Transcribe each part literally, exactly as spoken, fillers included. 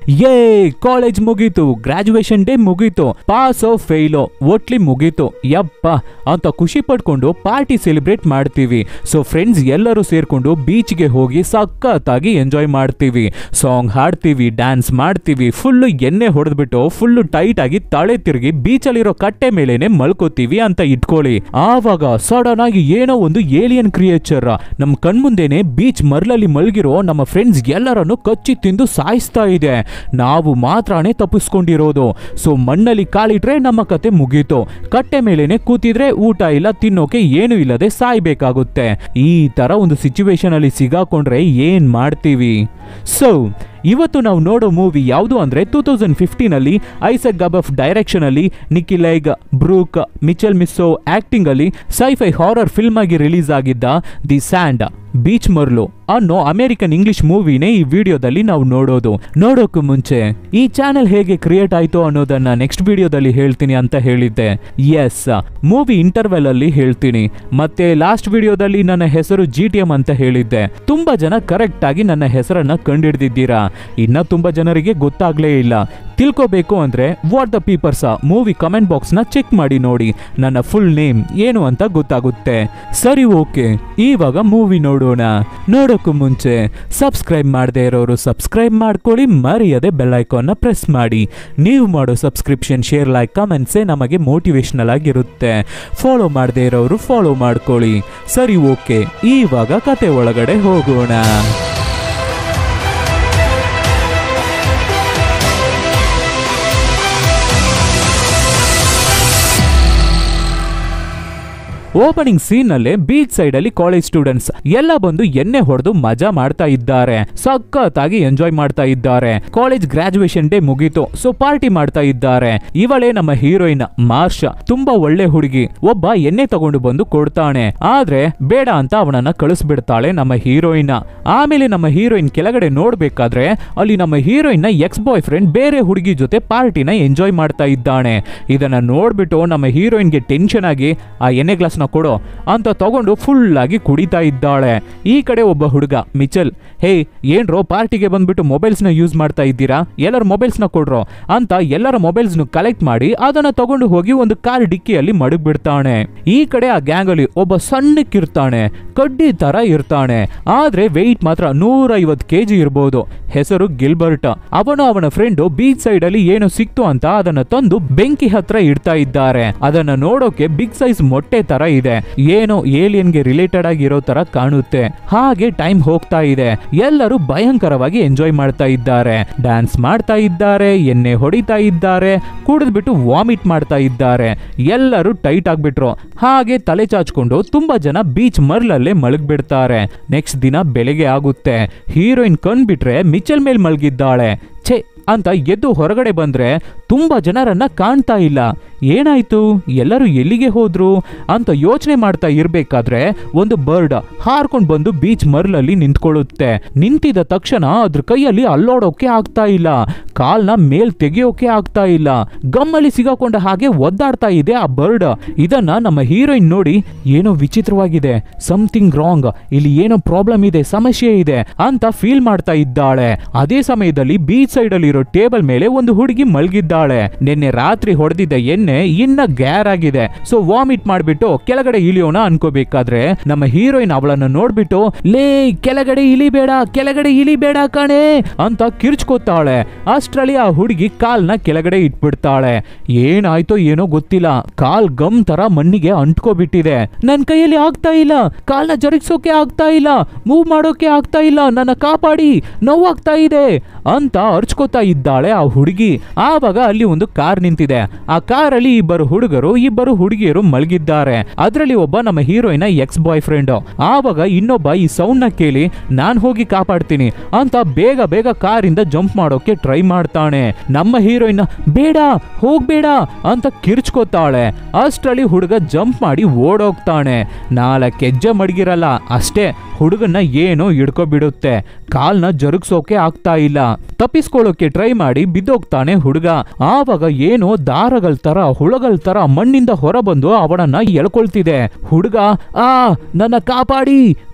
ಯೇ ಕಾಲೇಜ್ ಮುಗೀತು, graduation day ಮುಗೀತು, ಪಾಸೋ ಫೇಲೋ ಒಟ್ಲಿ ಮುಗೀತು ಯಪ್ಪ ಅಂತ ಖುಷಿ ಪಡ್ಕೊಂಡು ಪಾರ್ಟಿ ಸೆಲೆಬ್ರೇಟ್ ಮಾಡ್ತೀವಿ. ಸೊ ಫ್ರೆಂಡ್ಸ್ ಎಲ್ಲರೂ ಸೇರ್ಕೊಂಡು ಬೀಚ್ಗೆ ಹೋಗಿ ಸಖತ್ತಾಗಿ ಎಂಜಾಯ್ ಮಾಡ್ತೀವಿ, ಸಾಂಗ್ ಹಾಡ್ತೀವಿ, ಡ್ಯಾನ್ಸ್ ಮಾಡ್ತೀವಿ, ಫುಲ್ಲು ಎಣ್ಣೆ ಹೊಡೆದ್ಬಿಟ್ಟು ಫುಲ್ಲು ಟೈಟ್ ಆಗಿ ತಲೆ ತಿರುಗಿ ಬೀಚಲ್ಲಿರೋ ಕಟ್ಟೆ ಮೇಲೇನೆ ಮಲ್ಕೋತೀವಿ ಅಂತ ಇಟ್ಕೊಳ್ಳಿ. ಆವಾಗ ಸಡನ್ ಆಗಿ ಏನೋ ಒಂದು ಏಲಿಯನ್ ಕ್ರಿಯೇಚರ್ ನಮ್ ಕಣ್ಮುಂದೆನೆ ಬೀಚ್ ಮರಳಲ್ಲಿ ಮಲಗಿರೋ ನಮ್ಮ ಫ್ರೆಂಡ್ಸ್ ಎಲ್ಲರನ್ನು ಕಚ್ಚಿ ತಿಂದು ಸಾಯಿಸ್ತಾ ಇದೆ. ನಾವು ಮಾತ್ರನೇ ತಪ್ಪಿಸ್ಕೊಂಡಿರೋದು. ಸೊ ಮಣ್ಣಲ್ಲಿ ಕಾಲಿಟ್ರೆ ನಮ್ಮ ಕತೆ ಮುಗೀತು, ಕಟ್ಟೆ ಮೇಲೇನೆ ಕೂತಿದ್ರೆ ಊಟ ಇಲ್ಲ, ತಿನ್ನೋಕೆ ಏನು ಇಲ್ಲದೆ ಸಾಯ್ಬೇಕಾಗುತ್ತೆ. ಈ ತರ ಒಂದು ಸಿಚುವೇಶನ್ ಅಲ್ಲಿ ಸಿಗಾಕೊಂಡ್ರೆ ಏನ್ ಮಾಡ್ತೀವಿ? ಸೊ ಇವತ್ತು ನಾವು ನೋಡೋ ಮೂವಿ ಯಾವುದು ಅಂದ್ರೆ ಟೂ ತೌಸಂಡ್ ಫಿಫ್ಟೀನ್ ಅಲ್ಲಿ ಐಸಕ್ ಗಬಫ್ ಡೈರೆಕ್ಷನ್ ಅಲ್ಲಿ Nikki Leigh, Brooke, Mitchel Musso acting ಅಲ್ಲಿ ಸೈಫೈ ಹಾರರ್ ಫಿಲ್ಮ್ ಆಗಿ ರಿಲೀಸ್ ಆಗಿದ್ದ ದಿ ಸ್ಯಾಂಡ್ ಬೀಚ್ ಮರ್ಲು ಅನ್ನೋ ಅಮೆರಿಕನ್ ಇಂಗ್ಲಿಷ್ ಮೂವಿನೇ ಈ ವಿಡಿಯೋದಲ್ಲಿ ನಾವು ನೋಡೋದು. ನೋಡೋಕ್ಕೂ ಮುಂಚೆ ಈ ಚಾನೆಲ್ ಹೇಗೆ ಕ್ರಿಯೇಟ್ ಆಯ್ತು ಅನ್ನೋದನ್ನ ನೆಕ್ಸ್ಟ್ ವಿಡಿಯೋದಲ್ಲಿ ಹೇಳ್ತೀನಿ ಅಂತ ಹೇಳಿದ್ದೆ. ಎಸ್, ಮೂವಿ ಇಂಟರ್ವೆಲ್ ಅಲ್ಲಿ ಹೇಳ್ತೀನಿ. ಮತ್ತೆ ಲಾಸ್ಟ್ ವಿಡಿಯೋದಲ್ಲಿ ನನ್ನ ಹೆಸರು ಜಿ ಟಿ ಎಂ ಅಂತ ಹೇಳಿದ್ದೆ. ತುಂಬಾ ಜನ ಕರೆಕ್ಟ್ ಆಗಿ ನನ್ನ ಹೆಸರನ್ನ ಕಂಡಿಡ್ದಿದ್ದೀರಾ. ಇನ್ನ ತುಂಬಾ ಜನರಿಗೆ ಗೊತ್ತಾಗ್ಲೇ ಇಲ್ಲ. ತಿಳ್ಕೋಬೇಕು ಅಂದ್ರೆ what the peepers movie comment box ನ ಚೆಕ್ ಮಾಡಿ ನೋಡಿ, ನನ್ನ ಫುಲ್ ನೇಮ್ ಏನು ಅಂತ ಗೊತ್ತಾಗುತ್ತೆ. ಸರಿ, ಓಕೆ, ಇವಾಗ ಮೂವಿ ನೋಡೋಣ. ನೋಡೋಕ್ಕೂ ಮುಂಚೆ ಸಬ್ಸ್ಕ್ರೈಬ್ ಮಾಡದೇ ಇರೋರು ಸಬ್ಸ್ಕ್ರೈಬ್ ಮಾಡ್ಕೊಳ್ಳಿ, ಮರೆಯದೆ ಬೆಲ್ ಐಕಾನ್ ನ ಪ್ರೆಸ್ ಮಾಡಿ. ನೀವು ಮಾಡೋ ಸಬ್ಸ್ಕ್ರಿಪ್ಷನ್, ಶೇರ್, ಲೈಕ್, ಕಮೆಂಟ್ಸೇ ನಮಗೆ ಮೋಟಿವೇಶನಲ್ ಆಗಿರುತ್ತೆ. ಫಾಲೋ ಮಾಡದೇ ಇರೋರು ಫಾಲೋ ಮಾಡ್ಕೊಳ್ಳಿ. ಸರಿ, ಓಕೆ, ಇವಾಗ ಕತೆ ಒಳಗಡೆ ಹೋಗೋಣ. ಓಪನಿಂಗ್ ಸೀನ್ ನಲ್ಲೇ ಬೀಚ್ ಸೈಡ್ ಅಲ್ಲಿ ಕಾಲೇಜ್ ಸ್ಟೂಡೆಂಟ್ಸ್ ಎಲ್ಲ ಬಂದು ಎಣ್ಣೆ ಹೊಡೆದು ಮಜಾ ಮಾಡ್ತಾ ಇದ್ದಾರೆ, ಸಖತ್ತಾಗಿ ಎಂಜಾಯ್ ಮಾಡ್ತಾ ಇದ್ದಾರೆ. ಕಾಲೇಜ್ ಗ್ರಾಜುಯೇಷನ್ ಡೇ ಮುಗೀತು, ಸೊ ಪಾರ್ಟಿ ಮಾಡ್ತಾ ಇದ್ದಾರೆ. ಇವಳೇ ನಮ್ಮ ಹೀರೋಯಿನ್ ಮಾರ್ಷ, ತುಂಬಾ ಒಳ್ಳೆ ಹುಡುಗಿ. ಒಬ್ಬ ಎಣ್ಣೆ ತಗೊಂಡು ಬಂದು ಕೊಡ್ತಾನೆ, ಆದ್ರೆ ಬೇಡ ಅಂತ ಅವನನ್ನ ಕಳಿಸ್ಬಿಡ್ತಾಳೆ ನಮ್ಮ ಹೀರೋಯಿನ್. ಆಮೇಲೆ ನಮ್ಮ ಹೀರೋಯಿನ್ ಕೆಳಗಡೆ ನೋಡ್ಬೇಕಾದ್ರೆ ಅಲ್ಲಿ ನಮ್ಮ ಹೀರೋಯಿನ್ ನ ಎಕ್ಸ್ ಬಾಯ್ ಫ್ರೆಂಡ್ ಬೇರೆ ಹುಡುಗಿ ಜೊತೆ ಪಾರ್ಟಿನ ಎಂಜಾಯ್ ಮಾಡ್ತಾ ಇದ್ದಾನೆ. ಇದನ್ನ ನೋಡ್ಬಿಟ್ಟು ನಮ್ಮ ಹೀರೋಯಿನ್ಗೆ ಟೆನ್ಷನ್ ಆಗಿ ಆ ಎಣ್ಣೆ ಗ್ಲಾಸ್ ಕೊಡೋ ಅಂತ ತಗೊಂಡು ಫುಲ್ ಆಗಿ ಕುಡಿತಾ ಇದ್ದಾಳೆ. ಈ ಕಡೆ ಒಬ್ಬ ಹುಡುಗ ಮಿಚೆಲ್, ಹೇ ಏನ್ರೋ ಪಾರ್ಟಿಗೆ ಬಂದ್ಬಿಟ್ಟು ಮೊಬೈಲ್ಸ್ ನ ಯೂಸ್ ಮಾಡ್ತಾ ಇದ್ದೀರಾ, ಎಲ್ಲರ ಮೊಬೈಲ್ಸ್ ನ ಕೊಡ್ರೋ ಅಂತ ಎಲ್ಲರ ಮೊಬೈಲ್ಸ್ ನ ಕಲೆಕ್ಟ್ ಮಾಡಿ ಅದನ್ನ ತಗೊಂಡು ಹೋಗಿ ಒಂದು ಕಾರ್ ಡಿಕ್ಕಿಯಲ್ಲಿ ಮಡಗ್ ಬಿಡ್ತಾನೆ. ಈ ಕಡೆ ಆ ಗ್ಯಾಂಗ್ ಅಲ್ಲಿ ಒಬ್ಬ ಸಣ್ಣಕ್ಕಿರ್ತಾನೆ, ಕಡ್ಡಿ ತರ ಇರ್ತಾನೆ, ಆದ್ರೆ ವೆಯ್ಟ್ ಮಾತ್ರ ನೂರ ಐವತ್ ಕೆಜಿ ಇರ್ಬೋದು. ಹೆಸರು ಗಿಲ್ಬರ್ಟ್. ಅವನು ಅವನ ಫ್ರೆಂಡ್ ಬೀಚ್ ಸೈಡ್ ಅಲ್ಲಿ ಏನೋ ಸಿಕ್ತು ಅಂತ ಅದನ್ನ ತಂದು ಬೆಂಕಿ ಹತ್ರ ಇಡ್ತಾ ಇದ್ದಾರೆ. ಅದನ್ನ ನೋಡೋಕೆ ಬಿಗ್ ಸೈಜ್ ಮೊಟ್ಟೆ ತರ ಇದೆ, ಏನೋ ಏಲಿಯನ್ ಗೆ ರಿಲೇಟೆಡ್ ಆಗಿರೋ ತರ ಕಾಣುತ್ತೆ. ಹಾಗೆ ಟೈಮ್ ಹೋಗ್ತಾ ಇದೆ, ಎಲ್ಲರೂ ಭಯಂಕರವಾಗಿ ಎಂಜಾಯ್ ಮಾಡ್ತಾ ಇದ್ದಾರೆ, ಡ್ಯಾನ್ಸ್ ಮಾಡ್ತಾ ಇದ್ದಾರೆ, ಎಣ್ಣೆ ಹೊಡಿತಾ ಇದ್ದಾರೆ, ಕುಡಿದ್ಬಿಟ್ಟು ವಾಮಿಟ್ ಮಾಡ್ತಾ ಇದ್ದಾರೆ. ಎಲ್ಲರೂ ಟೈಟ್ ಆಗ್ಬಿಟ್ರು. ಹಾಗೆ ತಲೆ ಚಾಚ್ಕೊಂಡು ತುಂಬಾ ಜನ ಬೀಚ್ ಮರ್ಲಲ್ಲೇ ಮಲಗ್ಬಿಡ್ತಾರೆ. ನೆಕ್ಸ್ಟ್ ದಿನ ಬೆಳಗ್ಗೆ ಆಗುತ್ತೆ. ಹೀರೋಯಿನ್ ಕಣ್ಬಿಟ್ರೆ ಮಿಚೆಲ್ ಮೇಲ್ ಮಲಗಿದ್ದಾಳೆ. ಛೇ ಅಂತ ಎದ್ದು ಹೊರಗಡೆ ಬಂದ್ರೆ ತುಂಬಾ ಜನರನ್ನ ಕಾಣ್ತಾ ಇಲ್ಲ. ಏನಾಯ್ತು, ಎಲ್ಲರೂ ಎಲ್ಲಿಗೆ ಹೋದ್ರು ಅಂತ ಯೋಚನೆ ಮಾಡ್ತಾ ಇರ್ಬೇಕಾದ್ರೆ ಒಂದು ಬರ್ಡ್ ಹಾರ್ಕೊಂಡ್ ಬಂದು ಬೀಚ್ ಮರ್ಲಲ್ಲಿ ನಿಂತ್ಕೊಳ್ಳುತ್ತೆ. ನಿಂತಿದ ತಕ್ಷಣ ಅದ್ರ ಕೈಯಲ್ಲಿ ಅಲ್ಲೋಡೋಕೆ ಆಗ್ತಾ ಇಲ್ಲ, ಕಾಲ್ನ ಮೇಲ್ ತೆಗೆಯೋಕೆ ಆಗ್ತಾ ಇಲ್ಲ, ಗಮ್ಮಲ್ಲಿ ಸಿಗಾಕೊಂಡ ಹಾಗೆ ಒದ್ದಾಡ್ತಾ ಇದೆ ಆ ಬರ್ಡ್. ಇದನ್ನ ನಮ್ಮ ಹೀರೋಯಿನ್ ನೋಡಿ ಏನೋ ವಿಚಿತ್ರವಾಗಿದೆ, ಸಮಥಿಂಗ್ ರಾಂಗ್, ಇಲ್ಲಿ ಏನೋ ಪ್ರಾಬ್ಲಮ್ ಇದೆ, ಸಮಸ್ಯೆ ಇದೆ ಅಂತ ಫೀಲ್ ಮಾಡ್ತಾ ಇದ್ದಾಳೆ. ಅದೇ ಸಮಯದಲ್ಲಿ ಬೀಚ್ ಸೈಡ್ ಅಲ್ಲಿ ಟೇಬಲ್ ಮೇಲೆ ಒಂದು ಹುಡುಗಿ ಮಲಗಿದ್ದಾಳೆ. ನಿನ್ನೆ ರಾತ್ರಿ ಹೊಡೆದಿದ್ದ ಎಣ್ಣೆ ಇನ್ನ ಗ್ಯಾರ್ ಆಗಿದೆ. ಸೊ ವಾಮಿಟ್ ಮಾಡ್ಬಿಟ್ಟು ಕೆಳಗಡೆ ಇಳಿಯೋಣ ಅನ್ಕೋಬೇಕಾದ್ರೆ ನಮ್ಮ ಹೀರೋಯಿನ್ ಅವಳನ್ನ ನೋಡ್ಬಿಟ್ಟು, ಲೇ ಕೆಳಗಡೆ ಇಳಿಬೇಡ, ಕೆಳಗಡೆ ಇಳಿಬೇಡ ಕಣೆ ಅಂತ ಕಿರ್ಚ್ಕೋತಾಳೆ. ಅಷ್ಟ್ರಲ್ಲಿ ಆ ಹುಡುಗಿ ಕಾಲ್ನ ಕೆಳಗಡೆ ಇಟ್ಬಿಡ್ತಾಳೆ. ಏನಾಯ್ತೋ ಏನೋ ಗೊತ್ತಿಲ್ಲ, ಕಾಲ್ ಗಮ್ ತರ ಮಣ್ಣಿಗೆ ಅಂಟ್ಕೋಬಿಟ್ಟಿದೆ. ನನ್ ಕೈಯಲ್ಲಿ ಆಗ್ತಾ ಇಲ್ಲ, ಕಾಲ್ನ ಜರುಗಿಸೋಕೆ ಆಗ್ತಾ ಇಲ್ಲ, ಮೂವ್ ಮಾಡೋಕೆ ಆಗ್ತಾ ಇಲ್ಲ, ನನ್ನ ಕಾಪಾಡಿ, ನೋವಾಗ್ತಾ ಇದೆ ಅಂತ ಅರ್ಚ್ಕೋತಾ ಇದ್ದಾಳೆ ಆ ಹುಡುಗಿ. ಆವಾಗ ಅಲ್ಲಿ ಒಂದು ಕಾರ್ ನಿಂತಿದೆ. ಆ ಕಾರಲ್ಲಿ ಇಬ್ಬರು ಹುಡುಗರು ಇಬ್ಬರು ಹುಡುಗಿಯರು ಮಲಗಿದ್ದಾರೆ. ಅದರಲ್ಲಿ ಒಬ್ಬ ನಮ್ಮ ಹೀರೋಯಿನ್ ಎಕ್ಸ್ ಬಾಯ್ ಫ್ರೆಂಡ್. ಆವಾಗ ಇನ್ನೊಬ್ಬ ಈ ಸೌಂಡ್ ನ ಕೇಳಿ ನಾನ್ ಹೋಗಿ ಕಾಪಾಡ್ತೀನಿ ಅಂತ ಬೇಗ ಬೇಗ ಕಾರಿಂದ ಜಂಪ್ ಮಾಡೋಕೆ ಟ್ರೈ ಮಾಡ್ತಾನೆ. ನಮ್ಮ ಹೀರೋಯಿನ್ ಬೇಡ ಹೋಗ್ಬೇಡ ಅಂತ ಕಿರ್ಚ್ಕೋತಾಳೆ. ಅಷ್ಟರಲ್ಲಿ ಹುಡುಗ ಜಂಪ್ ಮಾಡಿ ಓಡೋಗ್ತಾನೆ. ನಾಲ್ಕು ಹೆಜ್ಜೆ ಮಡಗಿರಲ್ಲ ಅಷ್ಟೇ, ಹುಡುಗನ್ನ ಏನೋ ಹಿಡ್ಕೊಬಿಡುತ್ತೆ. ಕಾಲ್ನ ಜರುಗ್ಸೋಕೆ ಆಗ್ತಾ ಇಲ್ಲ. ತಪ್ಪಿಸ್ಕೊಳ್ಳೋಕೆ ಟ್ರೈ ಮಾಡಿ ಬಿದ್ದೋಗ್ತಾನೆ ಹುಡುಗ. ಆವಾಗ ಏನೋ ದಾರಗಳ ತರ ಹುಳಗಳ ತರ ಮಣ್ಣಿಂದ ಹೊರಬಂದು ಅವನನ್ನ ಎಳ್ಕೊಳ್ತಿದೆ. ಹುಡುಗ ಆ ನನ್ನ ಕಾಪಾಡಿ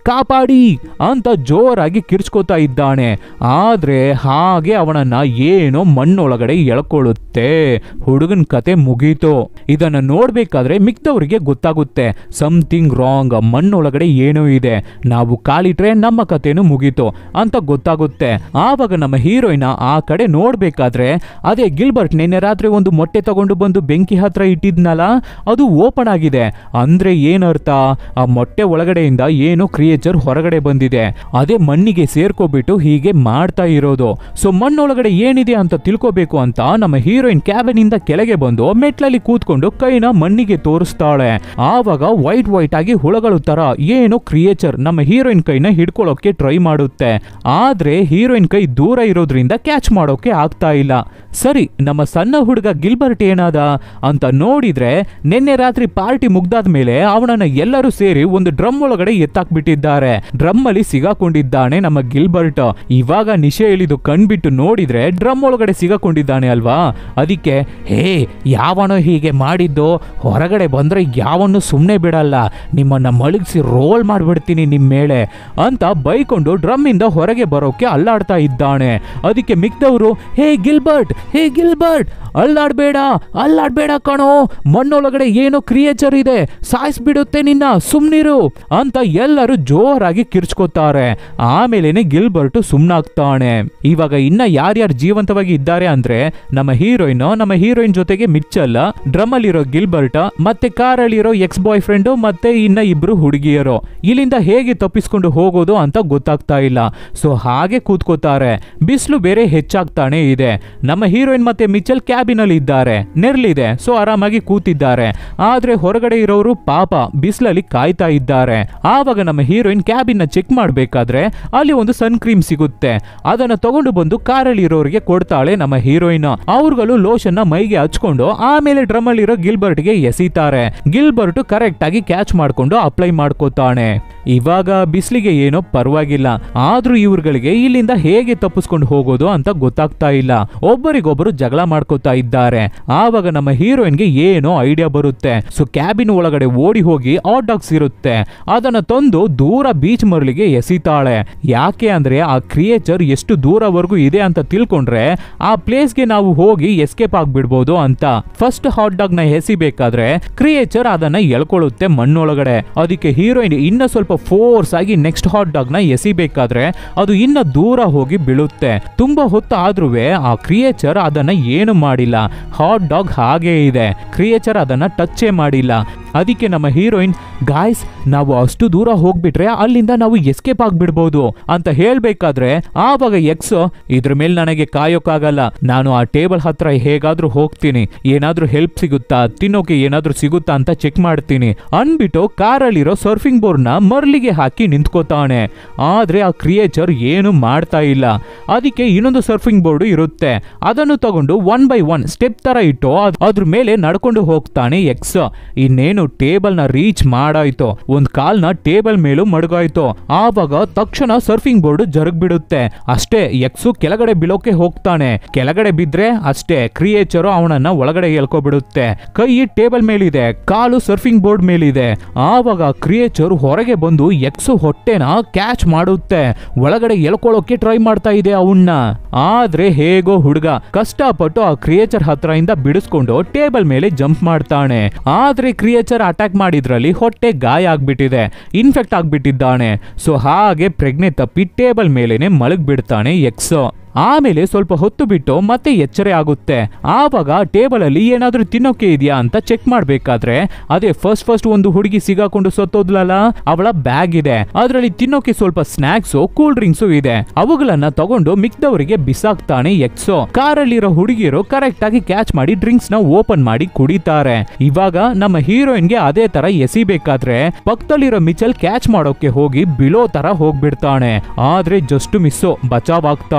ಕಾಪಾಡಿ ಅಂತ ಜೋರಾಗಿ ಕಿರ್ಚ್ಕೋತಾ ಇದ್ದಾನೆ. ಆದ್ರೆ ಹಾಗೆ ಅವನನ್ನ ಏನೋ ಮಣ್ಣೊಳಗಡೆ ಎಳ್ಕೊಳ್ಳುತ್ತೆ. ಹುಡುಗನ್ ಕತೆ ಮುಗೀತು. ಇದನ್ನ ನೋಡ್ಬೇಕಾದ್ರೆ ಮಿಕ್ದವ್ರಿಗೆ ಗೊತ್ತಾಗುತ್ತೆ ಸಮಥಿಂಗ್ ರಾಂಗ್, ಮಣ್ಣೊಳಗಡೆ ಏನೋ ಇದೆ, ನಾವು ಕಾಲಿಟ್ರೆ ನಮ್ಮ ಕತೆನೂ ಮುಗೀತು ಅಂತ ಗೊತ್ತಾಗುತ್ತೆ. ಆವಾಗ ನಮ್ಮ ಹೀರೋಯಿನ್ ಆ ಕಡೆ ನೋಡ್ಬೇಕಾದ್ರೆ ಅದೇ ಗಿಲ್ಬರ್ಟ್ ನಿನ್ನೆ ರಾತ್ರಿ ಒಂದು ಮೊಟ್ಟೆ ತಗೊಂಡು ಬಂದು ಬೆಂಕಿ ಹತ್ರ ಇಟ್ಟಿದ್ನಲ್ಲ, ಅದು ಓಪನ್ ಆಗಿದೆ. ಅಂದ್ರೆ ಏನರ್ಥ, ಆ ಮೊಟ್ಟೆ ಒಳಗಡೆಯಿಂದ ಏನೋ ಕ್ರಿಯೇಚರ್ ಹೊರಗಡೆ ಬಂದಿದೆ. ಅದೇ ಮಣ್ಣಿಗೆ ಸೇರ್ಕೋಬಿಟ್ಟು ಹೀಗೆ ಮಾಡ್ತಾ ಇರೋದು. ಸೊ ಮಣ್ಣೊಳಗಡೆ ಏನಿದೆ ಅಂತ ತಿಳ್ಕೋಬೇಕು ಅಂತ ನಮ್ಮ ಹೀರೋಯಿನ್ ಕ್ಯಾಬಿನ್ ಇಂದ ಕೆಳಗೆ ಬಂದು ಮೆಟ್ಲಲ್ಲಿ ಕೂತ್ಕೊಂಡು ಕೈನ ಮಣ್ಣಿಗೆ ತೋರಿಸ್ತಾಳೆ. ಆವಾಗ ವೈಟ್ ವೈಟ್ ಆಗಿ ಹುಳಗಳು ತರ ಏನೋ ಕ್ರಿಯೇಚರ್ ನಮ್ಮ ಹೀರೋಯಿನ್ ಕೈನ ಹಿಡ್ಕೊಳ್ಳೋಕೆ ಟ್ರೈ ಮಾಡುತ್ತೆ. ಆದ್ರೆ ಹೀರೋಯಿನ್ ಕೈ ದೂರ ಇರೋದ್ರಿಂದ ಕ್ಯಾಚ್ ಮಾಡೋಕೆ ಆಗ್ತಾ ಇಲ್ಲ. ಸರಿ, ನಮ್ಮ ಸಣ್ಣ ಹುಡುಗ ಗಿಲ್ಬರ್ಟ್ ಏನಾದ ಅಂತ ನೋಡಿದ್ರೆ ನಿನ್ನೆ ರಾತ್ರಿ ಪಾರ್ಟಿ ಮುಗ್ದಾದ್ಮೇಲೆ ಅವನನ್ನ ಎಲ್ಲರೂ ಸೇರಿ ಒಂದು ಡ್ರಮ್ ಒಳಗಡೆ ಎತ್ತಾಕ್ಬಿಟ್ಟಿದ್ದಾರೆ. ಡ್ರಮ್ ಅಲ್ಲಿ ಸಿಗಾಕೊಂಡಿದ್ದಾನೆ ನಮ್ಮ ಗಿಲ್ಬರ್ಟ್. ಇವಾಗ ನಿಶೆ ಇಳಿದು ಕಣ್ಬಿಟ್ಟು ನೋಡಿದ್ರೆ ಡ್ರಮ್ ಒಳಗಡೆ ಸಿಗಾಕೊಂಡಿದ್ದಾನೆ ಅಲ್ವಾ. ಅದಕ್ಕೆ ಹೇ, ಯಾವನೋ ಹೀಗೆ ಮಾಡಿದ್ದು, ಹೊರಗಡೆ ಬಂದ್ರೆ ಯಾವನು ಸುಮ್ಮನೆ ಬಿಡಲ್ಲ, ನಿಮ್ಮನ್ನ ಮಲಗಿಸಿ ರೋಲ್ ಮಾಡ್ಬಿಡ್ತೀನಿ ನಿಮ್ ಮೇಲೆ ಅಂತ ಬೈಕೊಂಡು ಡ್ರಮ್ ಇಂದ ಹೊರಗೆ ಬರೋಕೆ ಅಲ್ಲಾಡ್ತಾ ಇದ್ದಾನೆ. ಅದಕ್ಕೆ ಮಿಕ್ದವರು ಹೇ ಗಿಲ್ಬರ್ಟ್, ಹೇ ಗಿಲ್ಬರ್ಟ್ ಅಲ್ಲಾಡ್ಬೇಡ, ಅಲ್ಲಾಡ್ಬೇಡ ಕಣೋ, ಮಣ್ಣೊಳಗಡೆ ಏನೋ ಕ್ರಿಯೇಚರ್ ಇದೆ, ಸಾಯಿಸ್ಬಿಡುತ್ತೆ ನಿನ್ನ, ಸುಮ್ನಿರು ಅಂತ ಎಲ್ಲರೂ ಜೋರಾಗಿ ಕಿರ್ಚ್ಕೋತಾರೆ. ಆಮೇಲೆನೆ ಗಿಲ್ಬರ್ಟ್ ಸುಮ್ನಾಗ್ತಾನೆ. ಇವಾಗ ಇನ್ನ ಯಾರ್ಯಾರು ಜೀವಂತವಾಗಿ ಇದ್ದಾರೆ ಅಂದ್ರೆ ನಮ್ಮ ಹೀರೋಯಿನ್, ನಮ್ಮ ಹೀರೋಯಿನ್ ಜೊತೆಗೆ ಮಿಚ್ಚಲ್, ಡ್ರಮ್ ಅಲ್ಲಿರೋ ಗಿಲ್ಬರ್ಟ್, ಮತ್ತೆ ಕಾರ್ ಅಲ್ಲಿರೋ ಎಕ್ಸ್ ಬಾಯ್ ಫ್ರೆಂಡ್, ಮತ್ತೆ ಇನ್ನ ಇಬ್ರು ಹುಡುಗಿಯರು. ಇಲ್ಲಿಂದ ಹೇಗೆ ತಪ್ಪಿಸ್ಕೊಂಡು ಹೋಗೋದು ಅಂತ ಗೊತ್ತಾಗ್ತಾ ಇಲ್ಲ. ಸೊ ಹಾಗೆ ಕೂತ್ಕೋತಾರೆ. ಬಿಸಿಲು ಬೇರೆ ಹೆಚ್ಚಾಗ್ತಾನೆ ಇದೆ. ನಮ್ಮ ಹೀರೋಯಿನ್ ಮತ್ತೆ ಮಿಚ್ಚಲ್ ಕ್ಯಾಬಿನ್ ಅಲ್ಲಿ ಇದ್ದಾರೆ, ನೆರ್ಲಿದೆ, ಸೊ ಆರಾಮಾಗಿ ಕೂತಿದ್ದಾರೆ. ಆದ್ರೆ ಹೊರಗಡೆ ಇರೋರು ಪಾಪ ಬಿಸಿಲಲ್ಲಿ ಕಾಯ್ತಾ ಇದ್ದಾರೆ. ಆವಾಗ ನಮ್ಮ ಹೀರೋಯಿನ್ ಕ್ಯಾಬಿನ್ ಚೆಕ್ ಮಾಡ್ಬೇಕಾದ್ರೆ ಅಲ್ಲಿ ಒಂದು ಸನ್ ಕ್ರೀಮ್ ಸಿಗುತ್ತೆ. ಅದನ್ನ ತಗೊಂಡು ಬಂದು ಕಾರಲ್ಲಿ ಇರೋರಿಗೆ ಕೊಡ್ತಾಳೆ ನಮ್ಮ ಹೀರೋಯಿನ್. ಅವ್ರುಗಳು ಲೋಷನ್ ನ ಮೈಗೆ ಹಚ್ಕೊಂಡು ಆಮೇಲೆ ಡ್ರಮ್ ಅಲ್ಲಿರೋ ಗಿಲ್ಬರ್ಟ್ ಗೆ ಎಸಿತಾರೆ. ಗಿಲ್ಬರ್ಟ್ ಕರೆಕ್ಟ್ ಆಗಿ ಕ್ಯಾಚ್ ಮಾಡ್ಕೊಂಡು ಅಪ್ಲೈ ಮಾಡ್ಕೋತಾನೆ. ಇವಾಗ ಬಿಸಿಲಿಗೆ ಏನೋ ಪರವಾಗಿಲ್ಲ, ಆದ್ರೂ ಇವ್ರುಗಳಿಗೆ ಇಲ್ಲಿಂದ ಹೇಗೆ ತಪ್ಪಿಸ್ಕೊಂಡು ಹೋಗೋದು ಅಂತ ಗೊತ್ತಾಗ್ತಾ ಇಲ್ಲ. ಒಬ್ಬರಿಗೊಬ್ಬರು ಜಗಳ ಮಾಡ್ಕೋತಾ ಇದ್ದಾರೆ. ಆವಾಗ ನಮ್ಮ ಹೀರೋಯಿನ್ಗೆ ಏನೋ ಐಡಿಯಾ ಬರುತ್ತೆ. ಸೊ ಕ್ಯಾಬಿನ್ ಒಳಗಡೆ ಓಡಿ ಹೋಗಿ ಹಾಟ್ ಡಾಗ್ಸ್ ಇರುತ್ತೆ, ಅದನ್ನ ತಂದು ದೂರ ಬೀಚ್ ಮರಳಿಗೆ ಎಸಿತಾಳೆ. ಯಾಕೆ ಅಂದ್ರೆ ಆ ಕ್ರಿಯೇಚರ್ ಎಷ್ಟು ದೂರವರೆಗೂ ಇದೆ ಅಂತ ತಿಳ್ಕೊಂಡ್ರೆ ಆ ಪ್ಲೇಸ್ಗೆ ನಾವು ಹೋಗಿ ಎಸ್ಕೇಪ್ ಆಗ್ಬಿಡ್ಬೋದು ಅಂತ. ಫಸ್ಟ್ ಹಾಟ್ ಡಾಗ್ ನ ಎಸಿಬೇಕಾದ್ರೆ ಕ್ರಿಯೇಚರ್ ಅದನ್ನ ಎಳ್ಕೊಳ್ಳುತ್ತೆ ಮಣ್ಣೊಳಗಡೆ. ಅದಕ್ಕೆ ಹೀರೋಯಿನ್ ಇನ್ನ ಸ್ವಲ್ಪ ಫೋರ್ಸ್ ಆಗಿ ನೆಕ್ಸ್ಟ್ ಹಾಟ್ ಡಾಗ್ ನ ಎಸಿಬೇಕಾದ್ರೆ ಅದು ಇನ್ನ ದೂರ ಹೋಗಿ ಬೀಳುತ್ತೆ. ತುಂಬಾ ಹೊತ್ತು ಆದ್ರೂ ಆ ಕ್ರಿಯೇಚರ್ ಅದನ್ನ ಏನು ಮಾಡಿಲ್ಲ. ಹಾಟ್ ಡಾಗ್ ಹಾಗೇ ಇದೆ, ಕ್ರಿಯೇಚರ್ ಅದನ್ನ ಟಚ್ಚೇ ಮಾಡಿಲ್ಲ. ಅದಕ್ಕೆ ನಮ್ಮ ಹೀರೋಯಿನ್ ಗಾಯ್ಸ್, ನಾವು ಅಷ್ಟು ದೂರ ಹೋಗ್ಬಿಟ್ರೆ ಅಲ್ಲಿಂದ ನಾವು ಎಸ್ಕೇಪ್ ಆಗ್ಬಿಡ್ಬೋದು ಅಂತ ಹೇಳ್ಬೇಕಾದ್ರೆ ಆವಾಗ ಎಕ್ಸ್ ಇದ್ರ ಮೇಲೆ ನನಗೆ ಕಾಯೋಕ್ಕಾಗಲ್ಲ, ನಾನು ಆ ಟೇಬಲ್ ಹತ್ರ ಹೇಗಾದ್ರೂ ಹೋಗ್ತೀನಿ, ಏನಾದ್ರೂ ಹೆಲ್ಪ್ ಸಿಗುತ್ತಾ, ತಿನ್ನೋಕೆ ಏನಾದ್ರೂ ಸಿಗುತ್ತಾ ಅಂತ ಚೆಕ್ ಮಾಡ್ತೀನಿ ಅನ್ಬಿಟ್ಟು ಕಾರಲ್ಲಿರೋ ಸರ್ಫಿಂಗ್ ಬೋರ್ಡ್ ನ ಮರ್ಲಿಗೆ ಹಾಕಿ ನಿಂತ್ಕೋತಾನೆ. ಆದ್ರೆ ಆ ಕ್ರಿಯೇಚರ್ ಏನು ಮಾಡ್ತಾ ಇಲ್ಲ. ಅದಕ್ಕೆ ಇನ್ನೊಂದು ಸರ್ಫಿಂಗ್ ಬೋರ್ಡ್ ಇರುತ್ತೆ, ಅದನ್ನು ತಗೊಂಡು ಒನ್ ಬೈ ಒನ್ ಸ್ಟೆಪ್ ತರ ಇಟ್ಟು ಅದ್ರ ಮೇಲೆ ನಡ್ಕೊಂಡು ಹೋಗ್ತಾನೆ ಎಕ್ಸ್. ಇನ್ನೇನು ಟೇಬಲ್ ನ ರೀಚ್ ಮಾಡಾಯ್ತು, ಒಂದ್ ಕಾಲ್ನ ಟೇಬಲ್ ಮೇಲೂ ಮಡಗಾಯ್ತು. ಆವಾಗ ತಕ್ಷಣ ಸರ್ಫಿಂಗ್ ಬೋರ್ಡ್ ಜರುಗ್ ಬಿಡುತ್ತೆ. ಅಷ್ಟೇ, ಎಕ್ಸು ಕೆಳಗಡೆ ಬೀಳೋಕೆ ಹೋಗ್ತಾನೆ. ಕೆಳಗಡೆ ಬಿದ್ರೆ ಅಷ್ಟೇ ಕ್ರಿಯೇಚರ್ ಅವನನ್ನ ಒಳಗಡೆ ಎಳ್ಕೊಬಿಡುತ್ತೆ. ಕೈ ಟೇಬಲ್ ಮೇಲಿದೆ, ಕಾಲು ಸರ್ಫಿಂಗ್ ಬೋರ್ಡ್ ಮೇಲಿದೆ. ಆವಾಗ ಕ್ರಿಯೇಚರ್ ಹೊರಗೆ ಬಂದು ಎಕ್ಸು ಹೊಟ್ಟೆನ ಕ್ಯಾಚ್ ಮಾಡುತ್ತೆ, ಒಳಗಡೆ ಎಳ್ಕೊಳ್ಳೋಕೆ ಟ್ರೈ ಮಾಡ್ತಾ ಇದೆ ಅವನ್ನ. ಆದ್ರೆ ಹೇಗೋ ಹುಡುಗ ಕಷ್ಟಪಟ್ಟು ಆ ಕ್ರಿಯೇಚರ್ ಹತ್ರ ಇಂದ ಬಿಡಿಸ್ಕೊಂಡು ಟೇಬಲ್ ಮೇಲೆ ಜಂಪ್ ಮಾಡ್ತಾನೆ. ಆದ್ರೆ ಕ್ರಿಯೇಚರ್ ಅಟ್ಯಾಕ್ ಮಾಡಿದ್ರಲ್ಲಿ ಹೊಟ್ಟೆ ಗಾಯ ಆಗ್ಬಿಟ್ಟಿದೆ, ಇನ್ಫೆಕ್ಟ್ ಆಗ್ಬಿಟ್ಟಿದ್ದಾನೆ. ಸೊ ಹಾಗೆ ಪ್ರಜ್ಞೆ ತಪ್ಪಿ ಟೇಬಲ್ ಮೇಲೆನೆ ಮಲಗ್ ಬಿಡ್ತಾನೆ ಎಕ್ಸ್. ಆಮೇಲೆ ಸ್ವಲ್ಪ ಹೊತ್ತು ಬಿಟ್ಟು ಮತ್ತೆ ಎಚ್ಚರ ಆಗುತ್ತೆ. ಆವಾಗ ಟೇಬಲ್ ಅಲ್ಲಿ ಏನಾದ್ರೂ ತಿನ್ನೋಕೆ ಇದೆಯಾ ಅಂತ ಚೆಕ್ ಮಾಡ್ಬೇಕಾದ್ರೆ ಅದೇ ಫಸ್ಟ್ ಫಸ್ಟ್ ಒಂದು ಹುಡುಗಿ ಸಿಗಾಕೊಂಡು ಸತ್ತೋದ್ಲಲ್ಲ, ಅವಳ ಬ್ಯಾಗ್ ಇದೆ. ಅದರಲ್ಲಿ ತಿನ್ನೋಕೆ ಸ್ವಲ್ಪ ಸ್ನಾಕ್ಸ್, ಕೂಲ್ ಡ್ರಿಂಕ್ಸ್ ಇದೆ. ಅವುಗಳನ್ನ ತಗೊಂಡು ಮಿಕ್ದವರಿಗೆ ಬಿಸಾಕ್ತಾನೆ ಎಕ್ಸೋ. ಕಾರಲ್ಲಿರೋ ಹುಡುಗಿಯರು ಕರೆಕ್ಟ್ ಆಗಿ ಕ್ಯಾಚ್ ಮಾಡಿ ಡ್ರಿಂಕ್ಸ್ ನ ಓಪನ್ ಮಾಡಿ ಕುಡಿತಾರೆ. ಇವಾಗ ನಮ್ಮ ಹೀರೋಯಿನ್ಗೆ ಅದೇ ತರ ಎಸಿಬೇಕಾದ್ರೆ ಪಕ್ಕದಲ್ಲಿರೋ ಮಿಚಲ್ ಕ್ಯಾಚ್ ಮಾಡೋಕೆ ಹೋಗಿ ಬಿಲೋ ತರ ಹೋಗ್ಬಿಡ್ತಾನೆ. ಆದ್ರೆ ಜಸ್ಟ್ ಮಿಸ್ಸು, ಬಚಾವ್ ಆಗ್ತಾನೆ.